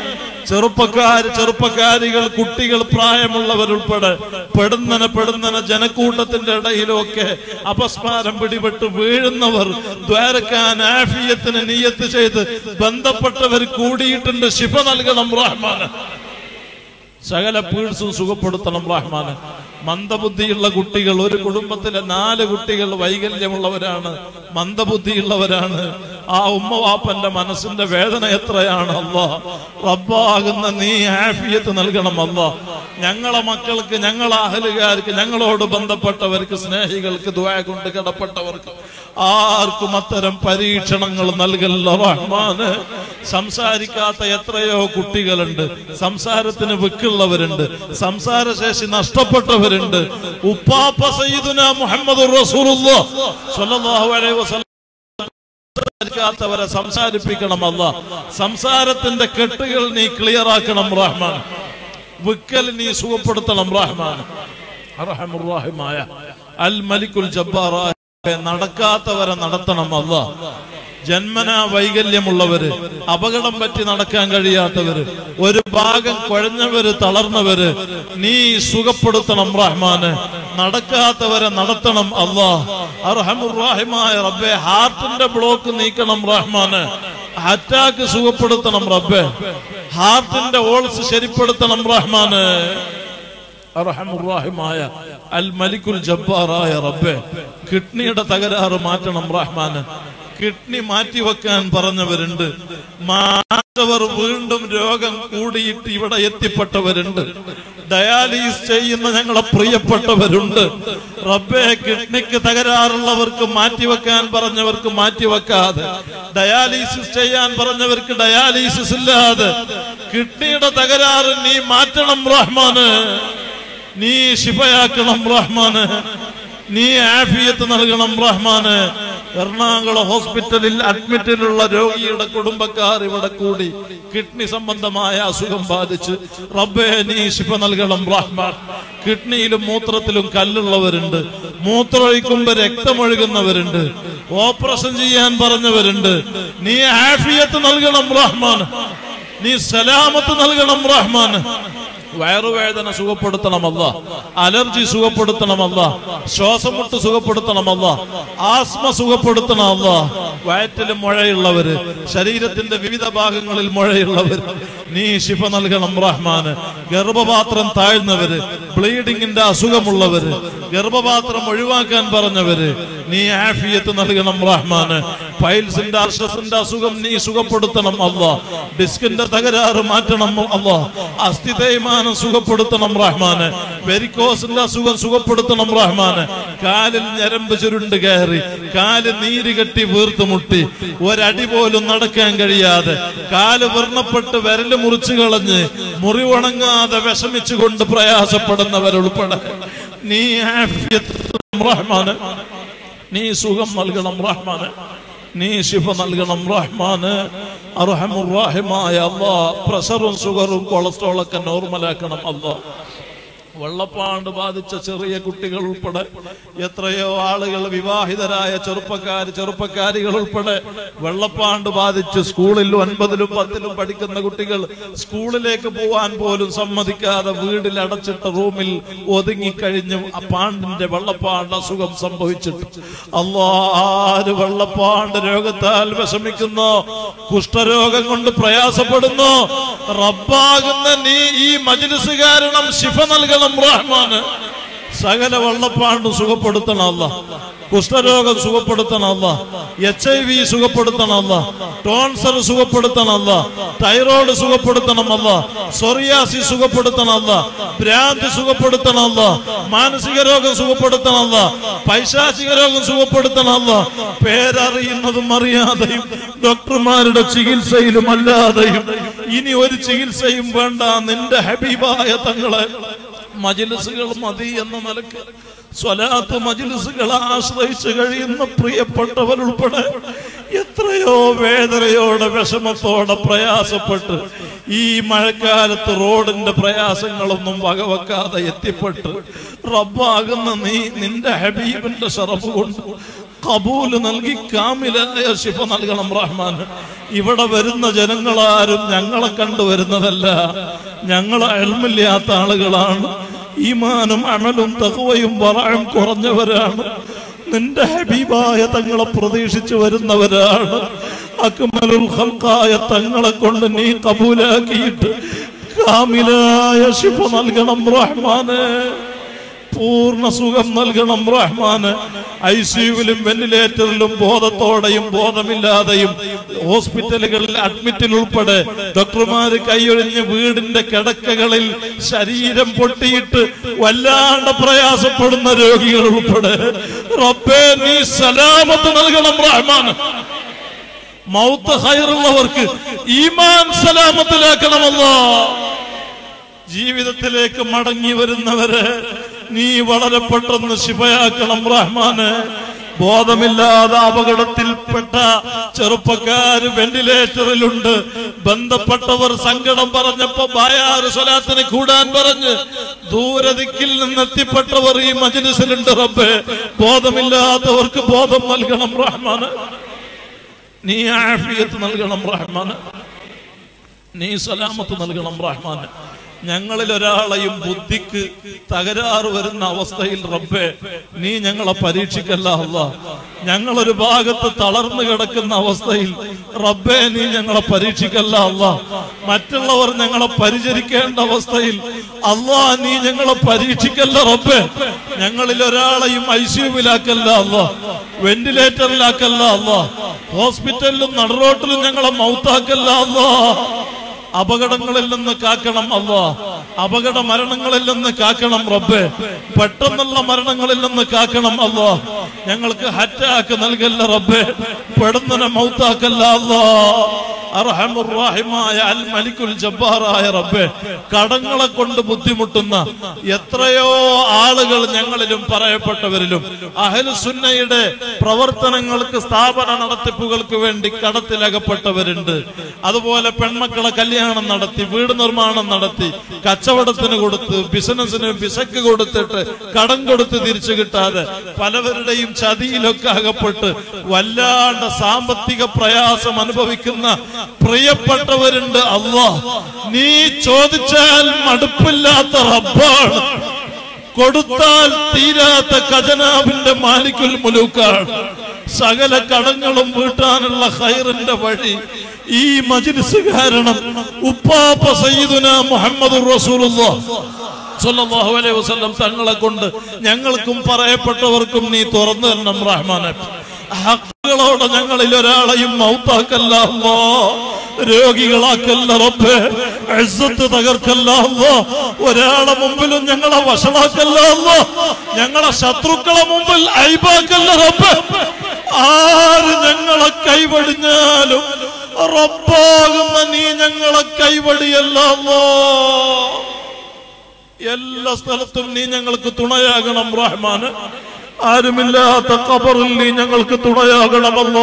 ചെറുപ്പക്കാരികൾ, കുട്ടികൾ, പ്രായമുള്ളവരുൾപ്പെടെ പെടുന്നന ജനക്കൂട്ടത്തിന്റെ ഇടയിലൊക്കെ അപസ്മാരം പിടിപെട്ട് വീഴുന്നവർ ദ്വാരക്കാൻ ആഫിയത്തിന് നിയ്യത്ത് ചെയ്ത് ബന്ധപ്പെട്ടവർ കൂടിയിട്ടുണ്ട്. ശിഫ നൽകണം റഹ്മാന്. സകല പീഡ്സും സുഖപ്പെടുത്തണം റഹ്മാന്. മന്ദബുദ്ധിയുള്ള കുട്ടികൾ, ഒരു കുടുംബത്തിലെ 4 കുട്ടികൾ വൈകല്യമുള്ളവരാണ്, മന്ദബുദ്ധിയുള്ളവരാണ്. ആ ഉമ്മവാപ്പന്റെ മനസ്സിന്റെ വേദന എത്രയാണ് അല്ലാഹ്. റബ്ബാകുന്ന നീ ആഫിയത്ത് നൽകണം അല്ലാഹ്. ഞങ്ങളെ മക്കൾക്ക്, ഞങ്ങളെ അഹലുകാർക്ക്, ഞങ്ങളോട് ബന്ധപ്പെട്ടവർക്ക്, സ്നേഹികൾക്ക്, ദുആ കൊണ്ട് കടപ്പെട്ടവർക്ക് ആർക്കും അത്തരം പരീക്ഷണങ്ങൾ നൽകല്ല റഹ്മാന്. സംസാരിക്കാത്ത എത്രയോ കുട്ടികളുണ്ട്, സംസാരത്തിന് വിക്കുള്ളവരുണ്ട്, സംസാരശേഷി നഷ്ടപ്പെട്ടവരുണ്ട്. ഉപ്പാപ്പ സയ്യിദുനാ മുഹമ്മദുർ റസൂലുള്ളാഹി സ്വല്ലല്ലാഹു അലൈഹി വസല്ലം സംസാരിക്കാത്തവരെ സംസാരിപ്പിക്കണം അല്ലാഹ്. സംസാരത്തിന്റെ കെട്ടുകൾ നീ ക്ലിയർ ആക്കണം റഹ്മാൻ. വിക്കൽ നീ സുഖപ്പെടുത്തണം റഹ്മാൻ. അർഹമുർ റഹീമായ അൽ മലിക്കുൽ ജബ്ബാറായ നടക്കാത്തവരെ നടത്തണം അല്ലാഹ്. ജന്മനാ വൈകല്യമുള്ളവര്, അപകടം പറ്റി നടക്കാൻ കഴിയാത്തവര്, ഒരു ഭാഗം കുഴഞ്ഞവര്, തളർന്നവര് നീ സുഖപ്പെടുത്തണം റഹ്മാന്. നടക്കാത്തവരെ നടത്തണം അല്ലാഹ്. അർഹമുർ റഹീമായ റബ്ബേ, ഹാർട്ടിന്റെ ബ്ലോക്ക് നീക്കണം റഹ്മാന്. അറ്റാക്ക് സുഖപ്പെടുത്തണം റബ്ബേ. ഹാർട്ടിന്റെ ഓൾസ് ശരിപ്പെടുത്തണം റഹ്മാന്. അർഹമുർ റഹീമായ അൽ മലിക്കുൽ ജബ്ബാറായ റബ്ബേ, കിഡ്നിയുടെ തകരാറ് മാറ്റണം റഹ്മാന്. കിഡ്നി മാറ്റിവെക്കാൻ പറഞ്ഞവരുണ്ട്, മാറ്റവർ വീണ്ടും രോഗം കൂടിയിട്ട് ഇവിടെ എത്തിപ്പെട്ടവരുണ്ട്. ഡയാലിസിസ് ചെയ്യുന്ന ഞങ്ങളെ പ്രിയപ്പെട്ടവരുണ്ട്. റബ്ബേ, കിഡ്നിക്ക് തകരാറുള്ളവർക്ക് മാറ്റിവെക്കാൻ പറഞ്ഞവർക്ക് മാറ്റിവെക്കാതെ, ഡയാലിസിസ് ചെയ്യാൻ പറഞ്ഞവർക്ക് ഡയാലിസിസ് ഇല്ലാതെ കിഡ്നിയുടെ തകരാറ് നീ മാറ്റണം റഹ്മാന്. നീ ശിഫയാക്കണം റഹ്മാന്. നീ ആഫിയത്ത് നൽകണം റഹ്മാന്. എറണാകുളം ഹോസ്പിറ്റലിൽ അഡ്മിറ്റിലുള്ള രോഗിയുടെ കുടുംബക്കാർ ഇവിടെ കൂടി കിഡ്നി സംബന്ധമായ അസുഖം ബാധിച്ച് റബ്ബേ നീ ശിഫ നൽകണം റഹ്മാൻ. കിഡ്നിയിലും മൂത്രത്തിലും കല്ലുള്ളവരുണ്ട്, മൂത്രമൊഴിക്കുമ്പോ രക്തമൊഴുകുന്നവരുണ്ട്, ഓപ്പറേഷൻ ചെയ്യാൻ പറഞ്ഞവരുണ്ട്. നീ ആഫിയത്ത് നൽകണം റഹ്മാൻ. നീ സലാമത്ത് നൽകണം റഹ്മാൻ. വയറുവേദന സുഖപ്പെടുത്തണമല്ല, അലർജി സുഖപ്പെടുത്തണമല്ല, ശ്വാസമുട്ട് സുഖപ്പെടുത്തണമല്ല, ആസ്മ സുഖപ്പെടുത്തണമല്ല. വയറ്റിൽ മുഴയുള്ളവര്, ശരീരത്തിന്റെ വിവിധ ഭാഗങ്ങളിൽ മുഴയുള്ളവര് നീ ശിഫ നൽകണം റഹ്മാന്. ഗർഭപാത്രം താഴ്ന്നവര്, ബ്ലീഡിങ്ങിന്റെ അസുഖമുള്ളവര്, ഗർഭപാത്രം ഒഴിവാക്കാൻ പറഞ്ഞവര് നീ ആഫിയത്ത് നൽകണം റഹ്മാന്. പൈൽസിന്റെ അർശസിന്റെ അസുഖം നീ സുഖപ്പെടുത്തണം അല്ലാ. ഡിസ്കിന്റെ തകരാറ് മാറ്റണം അല്ലാ. അസ്ഥി തേയ്മാനം സുഖപ്പെടുത്തണം റഹ്മാന്. വെരിക്കോസിന്റെ അസുഖം സുഖപ്പെടുത്തണം റഹ്മാന്. കാലിൽ ഞരമ്പ് ചുരുണ്ട് കയറി, കാല് നീര് കെട്ടി വീർത്തുമുട്ടി, ഒരടി പോലും നടക്കാൻ കഴിയാതെ, കാല് വർണ്ണപ്പെട്ട് വിരല് മുറിച്ചു കളഞ്ഞ് മുറിവുണങ്ങാതെ വിഷമിച്ചുകൊണ്ട് പ്രയാസപ്പെടുന്നവരുൾപ്പെടെ നീ ആഫിയത്ത് റഹ്മാന്. നീ സുഖം നൽകണം റഹ്മാന്. നീ ശിഫ നൽകണം റഹ്മാന്. അർഹമുർ റഹീമായ അല്ലാഹ്, പ്രഷറും ഷുഗറും കൊളസ്ട്രോളൊക്കെ നോർമലാക്കണം അല്ലാഹ്. വെള്ളപ്പാണ്ട് ബാധിച്ച ചെറിയ കുട്ടികൾ ഉൾപ്പെടെ എത്രയോ ആളുകൾ, വിവാഹിതരായ ചെറുപ്പക്കാരികൾ ഉൾപ്പെടെ വെള്ളപ്പാണ്ട് ബാധിച്ച് സ്കൂളിൽ 9ലും 10ലും പഠിക്കുന്ന കുട്ടികൾ സ്കൂളിലേക്ക് പോവാൻ പോലും സമ്മതിക്കാതെ വീട്ടിൽ അടച്ചിട്ട റൂമിൽ ഒതുങ്ങിക്കഴിഞ്ഞു പാണ്ടിന്റെ വെള്ളപ്പാണ്ട് അസുഖം സംഭവിച്ചിട്ട് അല്ലാഹ്, വെള്ളപ്പാണ്ട് രോഗത്താൽ വിഷമിക്കുന്നു, കുഷ്ഠരോഗം കൊണ്ട് പ്രയാസപ്പെടുന്നു. റബ്ബാകുന്ന നീ ഈ മജ്ലിസ് കാരണം ശിഫ നൽകണം റഹ്മാന്. സകല വെള്ളപ്പാണ്ടും സുഖപ്പെടുത്തണം അല്ലാഹ്. കുഷ്ഠരോഗം സുഖപ്പെടുത്തണം അല്ലാഹ്. HIV സുഖപ്പെടുത്തണം അല്ലാഹ്. ടോൺസർ സുഖപ്പെടുത്തണം അല്ലാഹ്. തൈറോയ്ഡ് സുഖപ്പെടുത്തണം അല്ലാഹ്. സോറിയാസിസ് സുഖപ്പെടുത്തണം അല്ലാഹ്. ഭ്രാന്തി സുഖപ്പെടുത്തണം അല്ലാഹ്. മാനസിക രോഗം സുഖപ്പെടുത്തണം അല്ലാഹ്. പൈശാചിക രോഗം സുഖപ്പെടുത്തണം അല്ലാഹ്. പേരറിയുന്നതും അറിയാതെയും ഡോക്ടർമാരുടെ ചികിത്സയിലും അല്ലാതെയും ഇനി ഒരു ചികിത്സയും വേണ്ട, നിന്റെ ഹബീബായ തങ്ങളെ മജ്ലിസുകൾ മതി എന്ന നിലക്ക് സ്വലാത്ത് മജ്ലിസുകളെ ആശ്രയിച്ച് കഴിയുന്ന പ്രിയപ്പെട്ടവരുൾപ്പെടെ എത്രയോ വേദനയോടെ, വിഷമത്തോടെ പ്രയാസപ്പെട്ട് ഈ മഴക്കാലത്ത് റോഡിന്റെ പ്രയാസങ്ങളൊന്നും വകവെക്കാതെ എത്തിപ്പെട്ട് റബ്ബാകുന്ന നീ നിന്റെ ഹബീബിന്റെ ശറഫ് കൊണ്ട് കബൂല് നൽകി കാമിലായ ശിഫ നൽകണം റഹ്മാൻ. ഇവിടെ വരുന്ന ജനങ്ങളാരും ഞങ്ങളെ കണ്ടുവരുന്നതല്ല, ഞങ്ങളെ ഇൽമില്ലാത്ത ആളുകളാണ്. ഈമാനും അമലും തഖ്വയും വറഅും കുറഞ്ഞവരാണ്. നിന്റെ ഹബീബായ തങ്ങളെ പ്രതീക്ഷിച്ചു വരുന്നവരാണ്. അക്മലുൽ ഖൽഖായ തങ്ങളെ കൊണ്ട് നീ കബൂലാക്കിയിട്ട് കാമിലായ ശിഫ നൽകണം റഹ്മാനെ. പൂർണ്ണ സുഖം നൽകണം റഹ്മാന്. ICUവിലും വെന്റിലേറ്ററിലും ബോധത്തോടെയും ബോധമില്ലാതെയും ഹോസ്പിറ്റലുകളിൽ അഡ്മിറ്റിൽ ഉൾപ്പെടെ ഡോക്ടർമാര് കൈയൊഴിഞ്ഞ് വീടിന്റെ കിടക്കകളിൽ ശരീരം പൊട്ടിയിട്ട് വല്ലാണ്ട് പ്രയാസപ്പെടുന്ന രോഗികൾ ഉൾപ്പെടെ റബ്ബേ നീ സലാമത്ത് നൽകണം റഹ്മാന്. മൗത്ത് ഖൈറുള്ളവർക്ക് ഈമാൻ സലാമത്തിലാക്കണമല്ലോ. ജീവിതത്തിലേക്ക് മടങ്ങി വരുന്നവരെ നീ വളരെ പെട്ടെന്ന് ശിഫയാക്കണം റഹ്മാന്. ബോധമില്ലാതെ അപകടത്തിൽപ്പെട്ട ചെറുപ്പക്കാര് വെന്റിലേറ്ററിലുണ്ട്. ബന്ധപ്പെട്ടവർ സങ്കടം പറഞ്ഞപ്പോ ബായാറ് സ്വലാത്തിന് കൂടാൻ പറഞ്ഞ് ദൂരദിക്കിൽ നിന്നെത്തിപ്പെട്ടവർ ഈ മജ്‌ലിസിലുണ്ട്. റബ്ബേ ബോധമില്ലാത്തവർക്ക് ബോധം നൽകണം റഹ്മാന്. നീ ആഫിയത്ത് നൽകണം റഹ്മാന്. നീ സലാമത്ത് നൽകണം റഹ്മാന്. ഞങ്ങളിൽ ഒരാളെയും ബുദ്ധിക്ക് തകരാറ് വരുന്ന അവസ്ഥയിൽ റബ്ബേ നീ ഞങ്ങളെ പരീക്ഷിക്കല്ല അല്ലാഹ്. ഞങ്ങളൊരു ഭാഗത്ത് തളർന്നു കിടക്കുന്ന അവസ്ഥയിൽ റബ്ബേ നീ ഞങ്ങളെ പരീക്ഷിക്കല്ല അല്ലാഹ്. മറ്റുള്ളവർ ഞങ്ങളെ പരിചരിക്കേണ്ട അവസ്ഥയിൽ അല്ലാഹ് നീ ഞങ്ങളെ പരീക്ഷിക്കല്ല റബ്ബേ. ഞങ്ങളിൽ ഒരാളെയും ICUവിലാക്കല്ല അല്ലാഹ്, വെന്റിലേറ്ററിലാക്കല്ല അല്ലാഹ്, ഹോസ്പിറ്റലിലും നടുറോട്ടിലും ഞങ്ങളെ മൗത്താക്കല്ല അല്ലാഹ്. അപകടങ്ങളിൽ നിന്ന് കാക്കണം അല്ലാഹ്. അപകട മരണങ്ങളിൽ നിന്ന് കാക്കണം റബ്ബേ. പെട്ടെന്നുള്ള മരണങ്ങളിൽ നിന്ന് കാക്കണം അല്ലാഹ്. ഞങ്ങൾക്ക് അറ്റാക്ക് നൽകല്ല റബ്ബേ. പെടുന്നനെ മൗത്താക്കല്ല അല്ലാഹ്. അർഹമുർ റഹീമായ അൽ മലിക്കുൽ ജബ്ബാറായ റബ്ബേ, കടങ്ങളെ കൊണ്ട് ബുദ്ധിമുട്ടുന്ന എത്രയോ ആളുകൾ ഞങ്ങളിലും പറയപ്പെട്ടവരിലും അഹ്ലുസുന്നയുടെ പ്രവർത്തനങ്ങൾക്ക് സ്ഥാപന നടത്തിപ്പുകൾക്ക് വേണ്ടി കടത്തിലകപ്പെട്ടവരുണ്ട്. അതുപോലെ പെൺമക്കളെ കല്യാണം നടത്തി, വീട് നിർമ്മാണം നടത്തി, കച്ചവടത്തിന് കൊടുത്ത്, ബിസിനസിന് പിശക്ക് കൊടുത്തിട്ട് കടം കൊടുത്ത് തിരിച്ചു കിട്ടാതെ പലവരുടെയും ചതിയിലൊക്കെ അകപ്പെട്ട് വല്ലാണ്ട് സാമ്പത്തിക പ്രയാസം അനുഭവിക്കുന്ന പ്രിയപ്പെട്ടവരുണ്ട്. അല്ലാഹ് നീ ചോദിച്ചാൽ മടുപ്പില്ലാത്ത റബ്ബാണ്, കൊടുത്താൽ തീരാത്ത ഖജനാവിന്റെ മാലിക്കുൽ മുലൂക്കാണ്. സകല കടങ്ങളും വീട്ടാനുള്ള ഖൈറിന്റെ വഴി ഈ മജ്‌ലിസ് കാരണം ഉപ്പാപ്പ സയ്യിദുനാ മുഹമ്മദുർ റസൂലുള്ളാഹ് സ്വല്ലല്ലാഹു അലൈഹി വസല്ലം തങ്ങളെ കൊണ്ട് ഞങ്ങൾക്കും പറയപ്പെട്ടവർക്കും നീ തുറന്നു തരണം റഹ്മാനെ. ഹക്കുകളോടെ ഞങ്ങളിൽ ഒരാളെയും മൗത്താക്കല്ല അല്ലാഹ്, രോഗികളാക്കല്ല റബ്ബേ, ഇസ്സത്ത് തകർക്കല്ല അല്ലാഹ്, ഒരാളെ മുമ്പിലും ഞങ്ങളെ വഷളാക്കല്ല അല്ലാഹ്, ഞങ്ങളെ ശത്രുക്കളെ മുമ്പിൽ ഐബാക്കല്ല റബ്ബേ. ആര് ഞങ്ങളെ കൈവടിഞ്ഞാലും റബ്ബാകുന്ന നീ ഞങ്ങളെ കൈവടിയല്ല അല്ലാഹ്. എല്ലാ സ്ഥലത്തും നീ ഞങ്ങൾക്ക് തുണയാകണം റഹ്മാന്. ആരുമില്ലാത്ത ഖബറിൽ നീ ഞങ്ങൾക്ക് തുണയാകണമല്ലോ.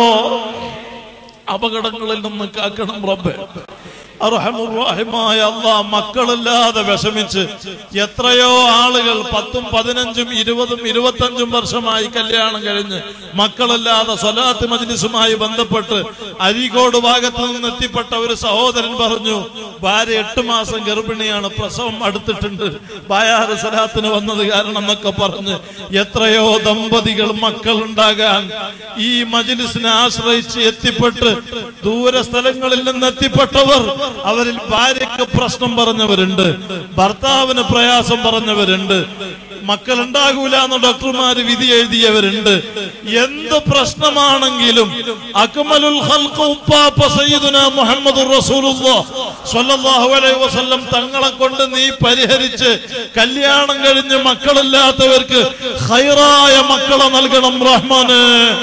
അപകടങ്ങളിൽ നിന്ന് കാക്കണം റബ്ബേ. അർഹമുർ റഹീമായ അല്ലാഹ്, മക്കളില്ലാതെ വിഷമിച്ച് എത്രയോ ആളുകൾ 10, 15, 20, 25 വർഷമായി കല്യാണം കഴിഞ്ഞ് മക്കളില്ലാതെ സ്വലാത്ത് മജ്‌ലിസുമായി ബന്ധപ്പെട്ട് അരീക്കോട് ഭാഗത്ത് നിന്ന് എത്തിപ്പെട്ട ഒരു സഹോദരൻ പറഞ്ഞു, ഭാര്യ 8 മാസം ഗർഭിണിയാണ്, പ്രസവം അടുത്തിട്ടുണ്ട്, ബായാറ് സ്വലാത്തിന് വന്നത് കാരണം എന്നൊക്കെ പറഞ്ഞ് എത്രയോ ദമ്പതികൾ മക്കൾ ഉണ്ടാകാൻ ഈ മജ്‌ലിസിനെ ആശ്രയിച്ച് എത്തിപ്പെട്ട് ദൂര സ്ഥലങ്ങളിൽ നിന്ന് എത്തിപ്പെട്ടവർ, അവരിൽ ഭാര്യയ്ക്ക് പ്രശ്നം പറഞ്ഞവരുണ്ട്, ഭർത്താവിന് പ്രയാസം പറഞ്ഞവരുണ്ട്, മക്കൾ ഉണ്ടാകൂല എന്ന് ഡോക്ടർമാര് വിധി എഴുതിയവരുണ്ട്. എന്ത് പ്രശ്നമാണെങ്കിലും അക്മലുൽ ഖൽഖ് ഉപ്പാപ്പ സയ്യിദുനാ മുഹമ്മദുർ റസൂലുള്ളാഹ് സ്വല്ലല്ലാഹു അലൈഹി വസല്ലം തങ്ങളെ കൊണ്ട് നീ പരിഹരിച്ച് കല്യാണം കഴിഞ്ഞ് മക്കളില്ലാത്തവർക്ക് ഖൈറായ മക്കളെ നൽകണം റഹ്മാനെ.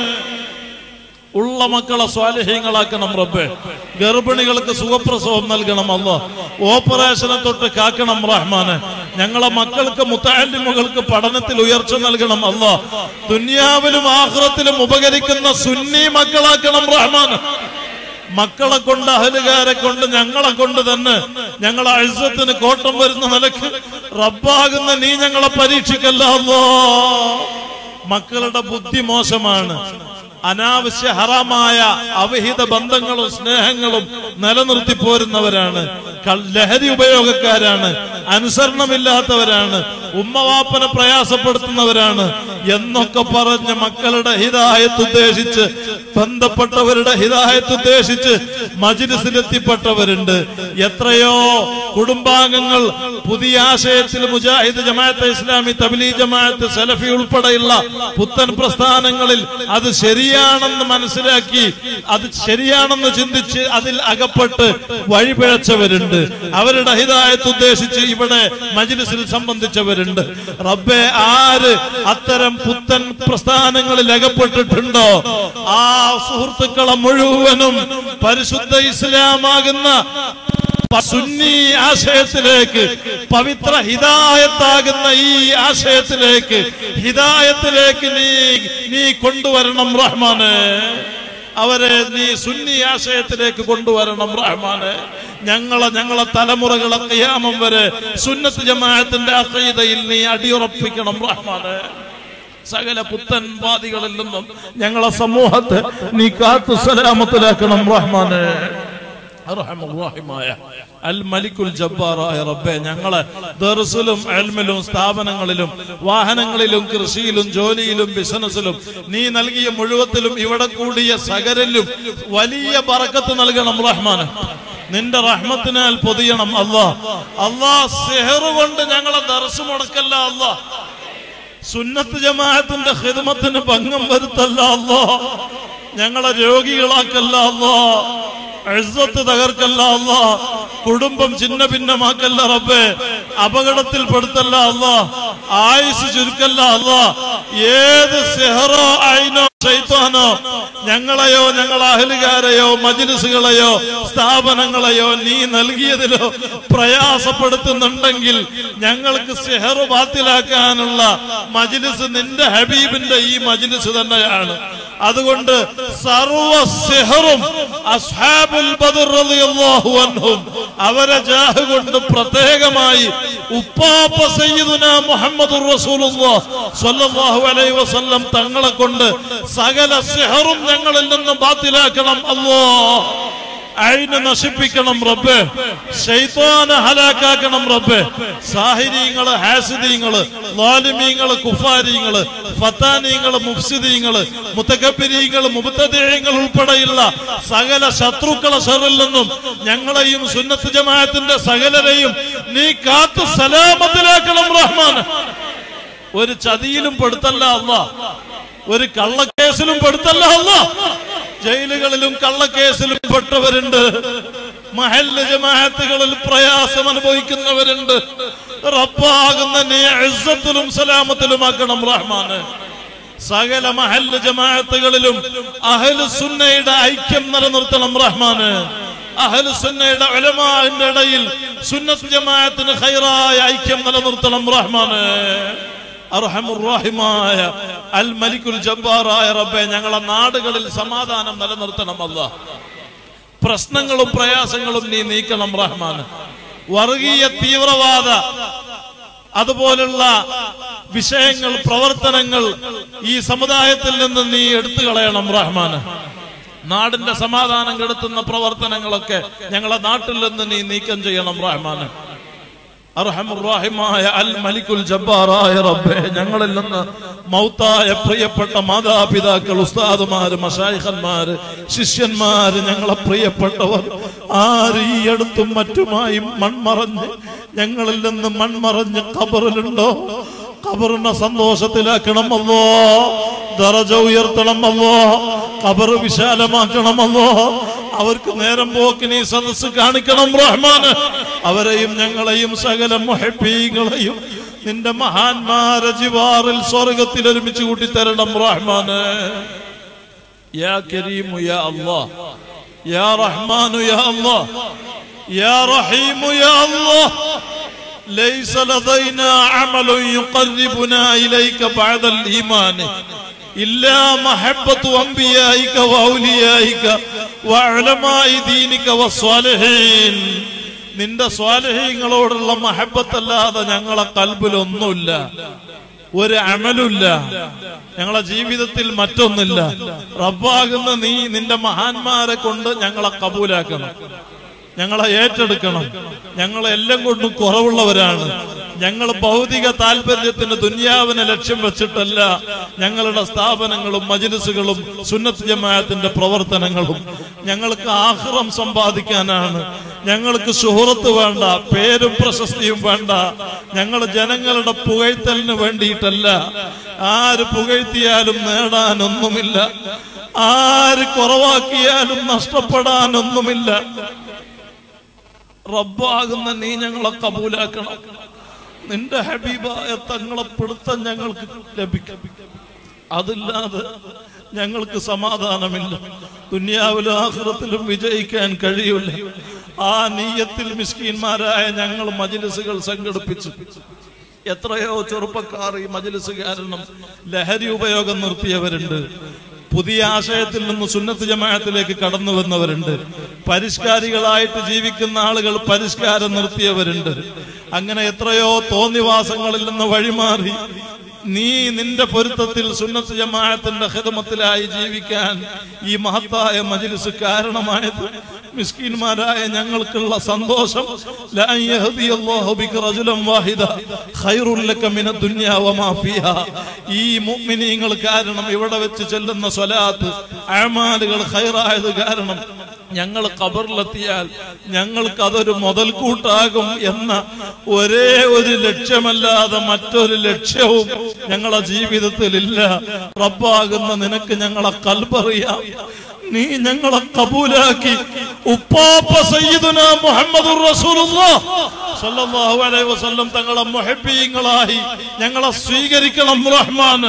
ഉള്ള മക്കളെ സ്വാലിഹീങ്ങളാക്കണം റബ്ബേ. ഗർഭിണികൾക്ക് സുഖപ്രസവം നൽകണം അല്ലാഹ്. ഓപ്പറേഷനെ തൊട്ട് കാക്കണം റഹ്മാനെ. ഞങ്ങളെ മക്കൾക്ക് മുതഅല്ലിമുകൾക്ക് പഠനത്തിൽ ഉയർച്ച നൽകണം അല്ലാഹ്. ദുനിയാവിലും ആഖിറത്തിലും ഉപകരിക്കുന്ന സുന്നി മക്കളാക്കണം റഹ്മാനെ. മക്കളെ കൊണ്ട്, അഹലുകാരെ കൊണ്ട്, ഞങ്ങളെ കൊണ്ട് തന്നെ ഞങ്ങളെ ഇസ്സത്തിന് കോട്ടം വരുന്ന നിലക്ക് റബ്ബാകുന്ന നീ ഞങ്ങളെ പരീക്ഷിക്കല്ല അല്ലാഹ്. മക്കളുടെ ബുദ്ധി മോശമാണ്, അനാവശ്യ ഹറാമായ അവിഹിത ബന്ധങ്ങളും സ്നേഹങ്ങളും നിലനിർത്തി പോരുന്നവരാണ്, ലഹരി ഉപയോഗക്കാരാണ്, അനുസരണമില്ലാത്തവരാണ്, ഉമ്മവാപ്പനെ പ്രയാസപ്പെടുത്തുന്നവരാണ് എന്നൊക്കെ പറഞ്ഞ് മക്കളുടെ ഹിദായത്ത് ഉദ്ദേശിച്ച്, ബന്ധപ്പെട്ടവരുടെ ഹിദായത്ത് ഉദ്ദേശിച്ച് മജ്‌ലിസിലെത്തിപ്പെട്ടവരുണ്ട്. എത്രയോ കുടുംബാംഗങ്ങൾ പുതിയ ആശയത്തിൽ മുജാഹിദ് ജമാഅത്തെ ഇസ്ലാമി, തബ്ലീഗ് ജമാഅത്ത്, സലഫി ഉൾപ്പെടെയുള്ള പുത്തൻ പ്രസ്ഥാനങ്ങളിൽ അത് ശരിയാണെന്ന് മനസ്സിലാക്കി, അത് ശരിയാണെന്ന് ചിന്തിച്ച് അതിൽ അകപ്പെട്ട് വഴിപിഴച്ചവരുണ്ട്. അവരുടെ ഹിദായത്ത് ഉദ്ദേശിച്ച് ഇവിടെ മജ്‌ലിസിൽ സംബന്ധിച്ചവരുണ്ട്. റബ്ബേ, ആര് അത്തരം പുത്തൻ പ്രസ്ഥാനങ്ങളിൽ അകപ്പെട്ടിട്ടുണ്ടോ ആ സുഹൃത്തുക്കളെ മുഴുവനും പരിശുദ്ധ ഇസ്ലാമാകുന്ന സുന്നി ആശയത്തിലേക്ക്, പവിത്ര ഹിദായത്താകുന്ന ഈ ആശയത്തിലേക്ക്, ഹിദായത്തിലേക്ക് നീ കൊണ്ടുവരണം റഹ്മാനെ. അവരെ നീ സുന്നി ആശയത്തിലേക്ക് കൊണ്ടുവരണം റഹ്മാനെ. ഞങ്ങളെ തലമുറകളെ ഖിയാമം വരെ സുന്നത്ത് ജമാഅത്തിന്റെ അഖീദയിൽ നീ അടിയുറപ്പിക്കണം റഹ്മാനെ. സകല പുത്തൻ വാദികളിൽ നിന്നും ഞങ്ങളെ സമൂഹത്തെ നീ കാത്തു സലാമത്തിലാക്കണം റഹ്മാനെ. അൽ മലിക്കുൽ ജബ്ബാറായ റബ്ബേ, ഞങ്ങളെ ദർസിലും ഇൽമിലും സ്ഥാപനങ്ങളിലും വാഹനങ്ങളിലും കൃഷിയിലും ജോലിയിലും ബിസിനസ്സിലും നീ നൽകിയ മുഴുവത്തിലും ഇവിടെ കൂടിയ സകലരിലും വലിയ ബറക്കത്ത് നൽകണം റഹ്മാനെ. നിന്റെ റഹ്മത്തിനാൽ പൊതിയണം അല്ലാ. സിഹർ കൊണ്ട് ഞങ്ങളെ ദർസ് മുടക്കല്ല അല്ലാ. സുന്നത്ത് ജമാഅത്തിന്റെ ഖിദ്മത്തിന് ഭംഗം വരുത്തല്ല അല്ലാ. ഞങ്ങളെ രോഗികളാക്കല്ല അല്ലാ. ഇസ്സത്ത് തകർക്കല്ല അല്ലാ. കുടുംബം ചിന്ന ഭിന്നമാക്കല്ല റബ്ബേ. അപകടത്തിൽ പെടുത്തല്ല അല്ലാ. ആയുസ് ചുരുക്കല്ല അല്ലാ. ഏത് സിഹറോ ഐനോ ശൈത്താനോ ഞങ്ങളെയോ ഞങ്ങളെ അഹ്ലുകാരെയോ മജ്‌ലിസുകളെയോ സ്ഥാപനങ്ങളെയോ നീ നൽകിയതിലോ പ്രയാസപ്പെടുത്തുന്നുണ്ടെങ്കിൽ ഞങ്ങൾക്ക് സിഹർ ബാത്തിലാക്കാനുള്ള മജ്‌ലിസ് നിന്റെ ഹബീബിന്റെ ഈ മജ്‌ലിസ് തന്നെയാണ്. അതുകൊണ്ട് സർവ സിഹറും അസ്ഹാബുൽ ബദർ റളിയല്ലാഹു അൻഹും അവരെ ജാഹ് കൊണ്ട് പ്രത്യേകമായി ഉപ്പാപ്പ സയ്യിദുനാ മുഹമ്മദുർ റസൂലുള്ളാഹി സ്വല്ലല്ലാഹു അലൈഹി വസല്ലം തങ്ങളെ കൊണ്ട് സകല സിഹറും ഞങ്ങളിൽ നിന്ന് ബാത്തിലാക്കണം അല്ലാഹ്. ഐന് നശിപ്പിക്കണം റബ്ബേ. ശൈത്താനെ ഹലാക്കാക്കണം റബ്ബേ. സാഹിരീങ്ങള്, ഹാസിദീങ്ങള്, ളാലിമീങ്ങള്, കുഫാരീങ്ങള്, ഫത്താനീങ്ങള്, മുഫ്സിദീങ്ങള്, മുതകബ്ബിരീങ്ങള്, മുബ്തദിഈങ്ങൾ ഉൾപ്പെടെയുള്ള സകല ശത്രുക്കളെ ശർറിൽ നിന്നും ഞങ്ങളെയും സുന്നത്ത് ജമാഅത്തിന്റെ സകലരെയും നീ കാത്തു സലാമത്തിലാക്കണം റഹ്മാൻ. ഒരു ചതിയിലും പെടുത്തല്ല അല്ലാഹ്. ഒരു കള്ളക്കേസിലും പെടുത്തല്ല അല്ലാഹ്. ജയിലുകളിലും കള്ളക്കേസിലും പെട്ടവരുണ്ട്. മഹല്ല് ജമാഅത്തുകളിൽ പ്രയാസം അനുഭവിക്കുന്നവരുണ്ട്. റബ്ബാകുന്ന നീ ഇസ്സത്തിലും സലാമത്തിലുമാക്കണം റഹ്മാനെ. സകല മഹല്ല് ജമാഅത്തുകളിലും അഹ്ലു സുന്നയുടെ ഐക്യം നിലനിർത്തണം റഹ്മാനെ. അഹ്ലു സുന്നയുടെ ഉലമാഇന്റെ ഇടയിൽ സുന്നത്ത് ജമാഅത്തിന് ഖൈറായ ഐക്യം നിലനിർത്തണം റഹ്മാനെ. അർഹമുർ റഹീമായ അൽ മലിക്കുൽ ജബ്ബാറായ റബ്ബേ, ഞങ്ങളെ നാടുകളിൽ സമാധാനം നിലനിർത്തണം അല്ലാഹ്. പ്രശ്നങ്ങളും പ്രയാസങ്ങളും നീ നീക്കണം റഹ്മാൻ. വർഗീയ തീവ്രവാദ അതുപോലുള്ള വിഷയങ്ങൾ, പ്രവർത്തനങ്ങൾ ഈ സമുദായത്തിൽ നിന്ന് നീ എടുത്തു കളയണം റഹ്മാൻ. നാടിന്റെ സമാധാനം കെടുത്തുന്ന പ്രവർത്തനങ്ങളൊക്കെ ഞങ്ങളെ നാട്ടിൽ നിന്ന് നീ നീക്കം ചെയ്യണം റഹ്മാൻ. അർഹമുർ റഹീമായ അൽ മലിക്കുൽ ജബ്ബാറായ റബ്ബേ, ഞങ്ങളിൽ നിന്ന് മൗത്തായ പ്രിയപ്പെട്ട മാതാപിതാക്കൾ, ഉസ്താദുമാര്, മശായിഖന്മാര്, ശിഷ്യന്മാര്, ഞങ്ങളെ പ്രിയപ്പെട്ടവർ ആര് ഈ അടുത്തും മറ്റുമായി മൺമറഞ്ഞ് ഞങ്ങളിൽ നിന്ന് മൺമറഞ്ഞ് ഖബറിലുണ്ടോ ഖബറിനെ സന്തോഷത്തിലാക്കണം അല്ലാഹ്. ദറജ ഉയർത്തണം അല്ലാഹ്. ഖബർ വിശാലമാക്കണം അല്ലാഹ്. അവർക്ക് നേരം പോക്കിന് ഈ സദസ്സ് കാണിക്കണം റഹ്മാൻ. അവരെയും ഞങ്ങളെയും സകല മുഹബ്ബീങ്ങളെയും നിന്റെ മഹാന്മാരെ ജിവാറിൽ സ്വർഗത്തിൽ ഒരുമിച്ച് കൂട്ടി തരണം റഹ്മാൻ. യാ കരീമു യാ അല്ലാഹ്, യാ റഹ്മാനു യാ അല്ലാഹ്, യാ റഹീമു യാ അല്ലാഹ്. ലൈസ ലദൈനാ അമലുൻ യുഖർരിബുനാ ഇലൈക ബഅദൽ ഈമാൻ ഇല്ലാ മഹബ്ബത്തു അംബിയായിക വഔലിയായിക വഉലമാഇ ദീനിക വസ്വാലിഹീൻ. നിന്റെ സ്വാലിഹീങ്ങളോടുള്ള മഹബ്ബത്തല്ലാതെ ഞങ്ങളെ ഖൽബിലൊന്നുമില്ല. ഒരു അമലുമില്ല, ഞങ്ങളെ ജീവിതത്തിൽ മറ്റൊന്നില്ല. റബ്ബാകുന്ന നീ നിന്റെ മഹാന്മാരെ കൊണ്ട് ഞങ്ങളെ കബൂലാക്കണം, ഞങ്ങളെ ഏറ്റെടുക്കണം. ഞങ്ങളെല്ലാം കൊണ്ടും കുറവുള്ളവരാണ്. ഞങ്ങൾ ഭൗതിക താല്പര്യത്തിന് ദുനിയാവിനെ ലക്ഷ്യം വെച്ചിട്ടല്ല ഞങ്ങളുടെ സ്ഥാപനങ്ങളും മജ്‌ലിസുകളും സുന്നത്ത് ജമാഅത്തിന്റെ പ്രവർത്തനങ്ങളും. ഞങ്ങൾക്ക് ആഖിറം സമ്പാദിക്കാനാണ്. ഞങ്ങൾക്ക് ശുഹറത്ത് വേണ്ട, പേരും പ്രശസ്തിയും വേണ്ട. ഞങ്ങൾ ജനങ്ങളുടെ പുകഴ്ത്തലിന് വേണ്ടിയിട്ടല്ല. ആര് പുകഴ്ത്തിയാലും നേടാനൊന്നുമില്ല, ആര് കുറവാക്കിയാലും നഷ്ടപ്പെടാനൊന്നുമില്ല. റബ്ബാകുന്ന നീ ഞങ്ങളെ കബൂലാക്കണം. നിന്റെ ഹബീബായ തങ്ങളെ പിടുത്തം ഞങ്ങൾക്ക് ലഭിക്കും. അതില്ലാതെ ഞങ്ങൾക്ക് സമാധാനമില്ല. ദുനിയാവിലും ആഖിറത്തിലും വിജയിക്കാൻ കഴിയില്ല. ആ നീയത്തിൽ മിസ്കീന്മാരായ ഞങ്ങൾ മജ്‌ലിസുകൾ സംഘടിപ്പിച്ചു. എത്രയോ ചെറുപ്പക്കാർ ഈ മജ്‌ലിസ് കാരണം ലഹരി ഉപയോഗം നിർത്തിയവരുണ്ട്. പുതിയ ആശയത്തിൽ നിന്ന് സുന്നത്ത് ജമാഅത്തിലേക്ക് കടന്നു വന്നവരുണ്ട്. പരിഷ്കാരികളായിട്ട് ജീവിക്കുന്ന ആളുകൾ പരിഷ്കാരം നിർത്തിയവരുണ്ട്. അങ്ങനെ എത്രയോ തോന്നിവാസങ്ങളിൽ നിന്ന് വഴിമാറി നീ നിന്റെ പൊരുത്തത്തിൽ സുന്നത്ത് ജമാഅത്തിന്റെ ഖിദ്മത്തിലായി ജീവിക്കാൻ ഈ മഹത്തായ മജ്‌ലിസ് കാരണമായത് മിസ്കീന്മാരായ ഞങ്ങൾക്കുള്ള സന്തോഷം. ലാ യഹ്ദിയല്ലാഹു ബിക റജുലൻ വാഹിദ ഖൈറുൽ ലക മിനദ് ദുനിയാ വമാ ഫീഹാ. ഈ മുഅ്മിനീങ്ങൾ കാരണം ഇവിടെ വെച്ച് ചെല്ലുന്ന സ്വലാത്ത് അമാലുകൾ ഖൈറായത് കാരണം ഞങ്ങൾ ഖബറിലെത്തിയാൽ ഞങ്ങൾക്ക് അതൊരു മുതൽക്കൂട്ടാകും എന്ന ഒരേ ഒരു ലക്ഷ്യമല്ലാതെ മറ്റൊരു ലക്ഷ്യവും ഞങ്ങളുടെ ജീവിതത്തിൽ ഇല്ല. റബ്ബാകുന്ന നിനക്ക് ഞങ്ങളെ ഖൽബറിയാം. നീ ഞങ്ങളെ കബൂലാക്കി ഉപ്പാപ്പ സയ്യിദുനാ മുഹമ്മദുർ റസൂലുള്ളാഹ് സ്വല്ലല്ലാഹു അലൈഹി വസല്ലം തങ്ങളെ മുഹബ്ബീങ്ങളായി ഞങ്ങളെ സ്വീകരിക്കണം റഹ്മാൻ.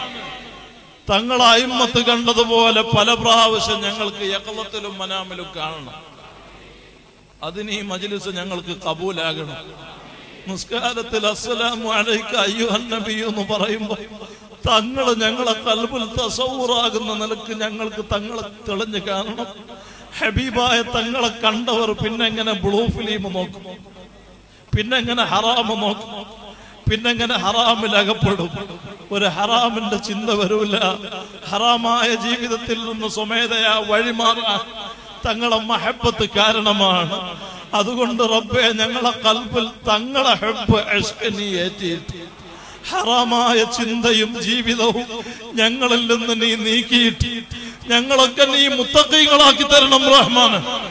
തങ്ങളെ അയിമ്മത്ത് കണ്ടതുപോലെ പല പ്രാവശ്യം ഞങ്ങൾക്ക് യഖളത്തിലും മനാമിലും കാണണം. അതിന് ഈ മജ്‌ലിസ് ഞങ്ങൾക്ക് കബൂലാകണം. നിസ്കാരത്തിൽ അസ്സലാമു അലൈക അയ്യുഹൻ നബി എന്ന് പറയുമ്പോൾ തങ്ങൾ ഞങ്ങളെ ഖൽബിൽ തസവ്വുറാകുന്ന നിലക്ക് ഞങ്ങൾക്ക് തങ്ങളെ തെളിഞ്ഞു കാണണം. ഹബീബായ തങ്ങളെ കണ്ടവർ പിന്നെങ്ങനെ ബ്ലൂ ഫിലിം നോക്കും, പിന്നെങ്ങനെ ഹറാമ് നോക്കും, പിന്നെങ്ങനെ ഹറാമിൽ അകപ്പെടും. ഒരു ഹറാമിന്റെ ചിന്ത വരൂല. ഹറാമായ ജീവിതത്തിൽ നിന്ന് സ്വമേധയാ വഴിമാറാൻ തങ്ങളെ മഹബ്ബത്ത് കാരണമാണ്. അതുകൊണ്ട് റബ്ബേ ഞങ്ങളെ ഖൽബിൽ തങ്ങളെ ഹബ്ബ് ഇശ്ഖ് നീ ഏറ്റിയിട്ട് ഹറാമായ ചിന്തയും ജീവിതവും ഞങ്ങളിൽ നിന്ന് നീ നീക്കിയിട്ട് ഞങ്ങളൊക്കെ നീ മുത്തഖീകളാക്കി തരണം റഹ്മാൻ.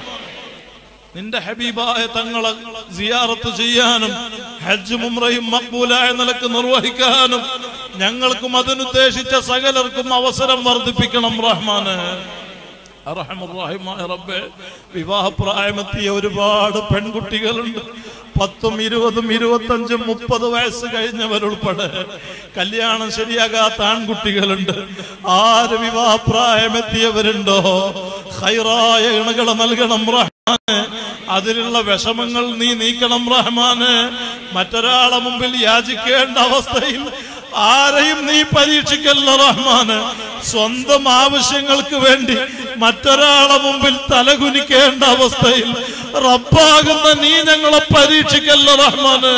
നിന്റെ ഹബീബായ തങ്ങളെ സിയാറത്ത് ചെയ്യാനും ഹജ്ജും ഉംറയും മഖ്ബൂലായ നിലക്ക് നിർവഹിക്കാനും ഞങ്ങൾക്കും അതിനുദ്ദേശിച്ച സകലർക്കും അവസരം വർദ്ധിപ്പിക്കണം റഹ്മാന്. അർഹമുർ-റഹീമായ റബ്ബേ, വിവാഹപ്രായമെത്തിയ ഒരുപാട് പെൺകുട്ടികളുണ്ട്. 10, 20, 25, 30 വയസ്സ് കഴിഞ്ഞവരുൾപ്പെടെ കല്യാണം ശരിയാകാത്ത ആൺകുട്ടികളുണ്ട്. ആര് വിവാഹപ്രായമെത്തിയവരുണ്ടോ ഖൈറായ ഇണകളെ നൽകണം റഹ്മാനെ. അതിലുള്ള വിഷമങ്ങൾ നീ നീക്കണം റഹ്മാനെ. മറ്റൊരാളെ മുമ്പിൽ യാചിക്കേണ്ട അവസ്ഥയിൽ ആരെയും നീ പരീക്ഷിക്കല്ല റഹ്മാന്. സ്വന്തം ആവശ്യങ്ങൾക്ക് വേണ്ടി മറ്റൊരാളെ മുമ്പിൽ തലകുനിക്കേണ്ട അവസ്ഥയിൽ റബ്ബാകുന്ന നീ ഞങ്ങളെ പരീക്ഷിക്കല്ല റഹ്മാന്.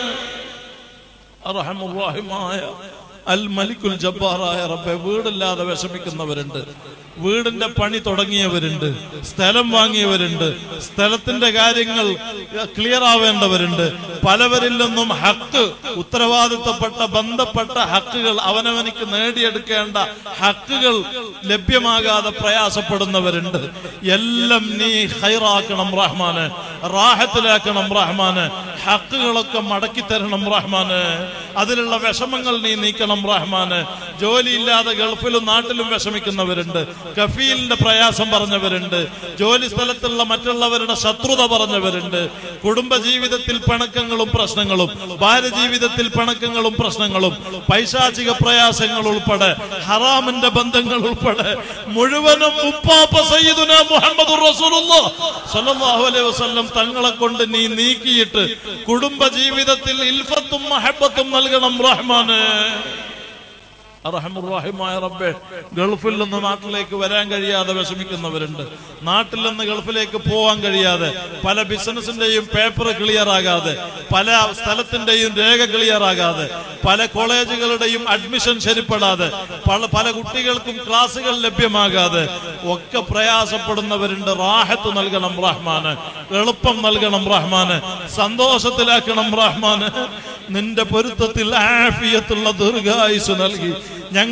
അർഹമുർ-റഹീമായ അൽ മലിക്കുൽ ജബ്ബാറായ റബ്ബേ, വീടില്ലാതെ വിഷമിക്കുന്നവരുണ്ട്, വീടിന്റെ പണി തുടങ്ങിയവരുണ്ട്, സ്ഥലം വാങ്ങിയവരുണ്ട്, സ്ഥലത്തിന്റെ കാര്യങ്ങൾ ക്ലിയർ ആവേണ്ടവരുണ്ട്. പലവരിൽ നിന്നും ഹക്ക്, ഉത്തരവാദിത്തപ്പെട്ട ബന്ധപ്പെട്ട ഹക്കുകൾ, അവനവനിക്ക് നേടിയെടുക്കേണ്ട ഹക്കുകൾ ലഭ്യമാകാതെ പ്രയാസപ്പെടുന്നവരുണ്ട്. എല്ലാം നീ ഖൈറാക്കണം റഹ്മാന്, റാഹത്തിലാക്കണം റഹ്മാന്. ഹക്കുകളൊക്കെ മടക്കി തരണം റഹ്മാന്. അതിലുള്ള വിഷമങ്ങൾ നീ നീക്കണം റഹ്മാന്. ജോലിയില്ലാതെ ഗൾഫിലും നാട്ടിലും വിഷമിക്കുന്നവരുണ്ട്, കഫീലിന്റെ പ്രയാസം പറഞ്ഞവരുണ്ട്, ജോലി സ്ഥലത്തുള്ള മറ്റുള്ളവരുടെ ശത്രുത പറഞ്ഞവരുണ്ട്, കുടുംബ ജീവിതത്തിൽ പിണക്കങ്ങളും പ്രശ്നങ്ങളും, ഭാര്യ ജീവിതത്തിൽ പിണക്കങ്ങളും പ്രശ്നങ്ങളും, പൈശാചിക പ്രയാസങ്ങൾ ഉൾപ്പെടെ, ഹറാമിന്റെ ബന്ധങ്ങൾ ഉൾപ്പെടെ മുഴുവനും ഉപ്പാപ്പ സയ്യിദുനാ മുഹമ്മദുർ റസൂലുള്ളാഹ് സ്വല്ലല്ലാഹു അലൈഹി വസല്ലം തങ്ങളെ കൊണ്ട് നീ നീക്കിയിട്ട് കുടുംബ ജീവിതത്തിൽ ഇൽഫത്തും മഹബ്ബത്തും നൽകണം റഹ്മാന്. അർഹമുർറഹീമായ റബ്ബേ, ഗൾഫിൽ നിന്ന് നാട്ടിലേക്ക് വരാൻ കഴിയാതെ വിഷമിക്കുന്നവരുണ്ട്. നാട്ടിൽ നിന്ന് ഗൾഫിലേക്ക് പോകാൻ കഴിയാതെ, പല ബിസിനസിന്റെയും പേപ്പർ ക്ലിയർ ആകാതെ, പല സ്ഥലത്തിന്റെയും രേഖ ക്ലിയർ ആകാതെ, പല കോളേജുകളുടെയും അഡ്മിഷൻ ശരിപ്പെടാതെ, പല കുട്ടികൾക്കും ക്ലാസുകൾ ലഭ്യമാകാതെ ഒക്കെ പ്രയാസപ്പെടുന്നവരുണ്ട്. റാഹത്ത് നൽകണം റഹ്മാന്, എളുപ്പം നൽകണം റഹ്മാന്, സന്തോഷത്തിലാക്കണം റഹ്മാന്. നിന്റെ പൊരുത്തത്തിൽ ആഫിയത്തുള്ള ദീർഘായുസ് നൽകി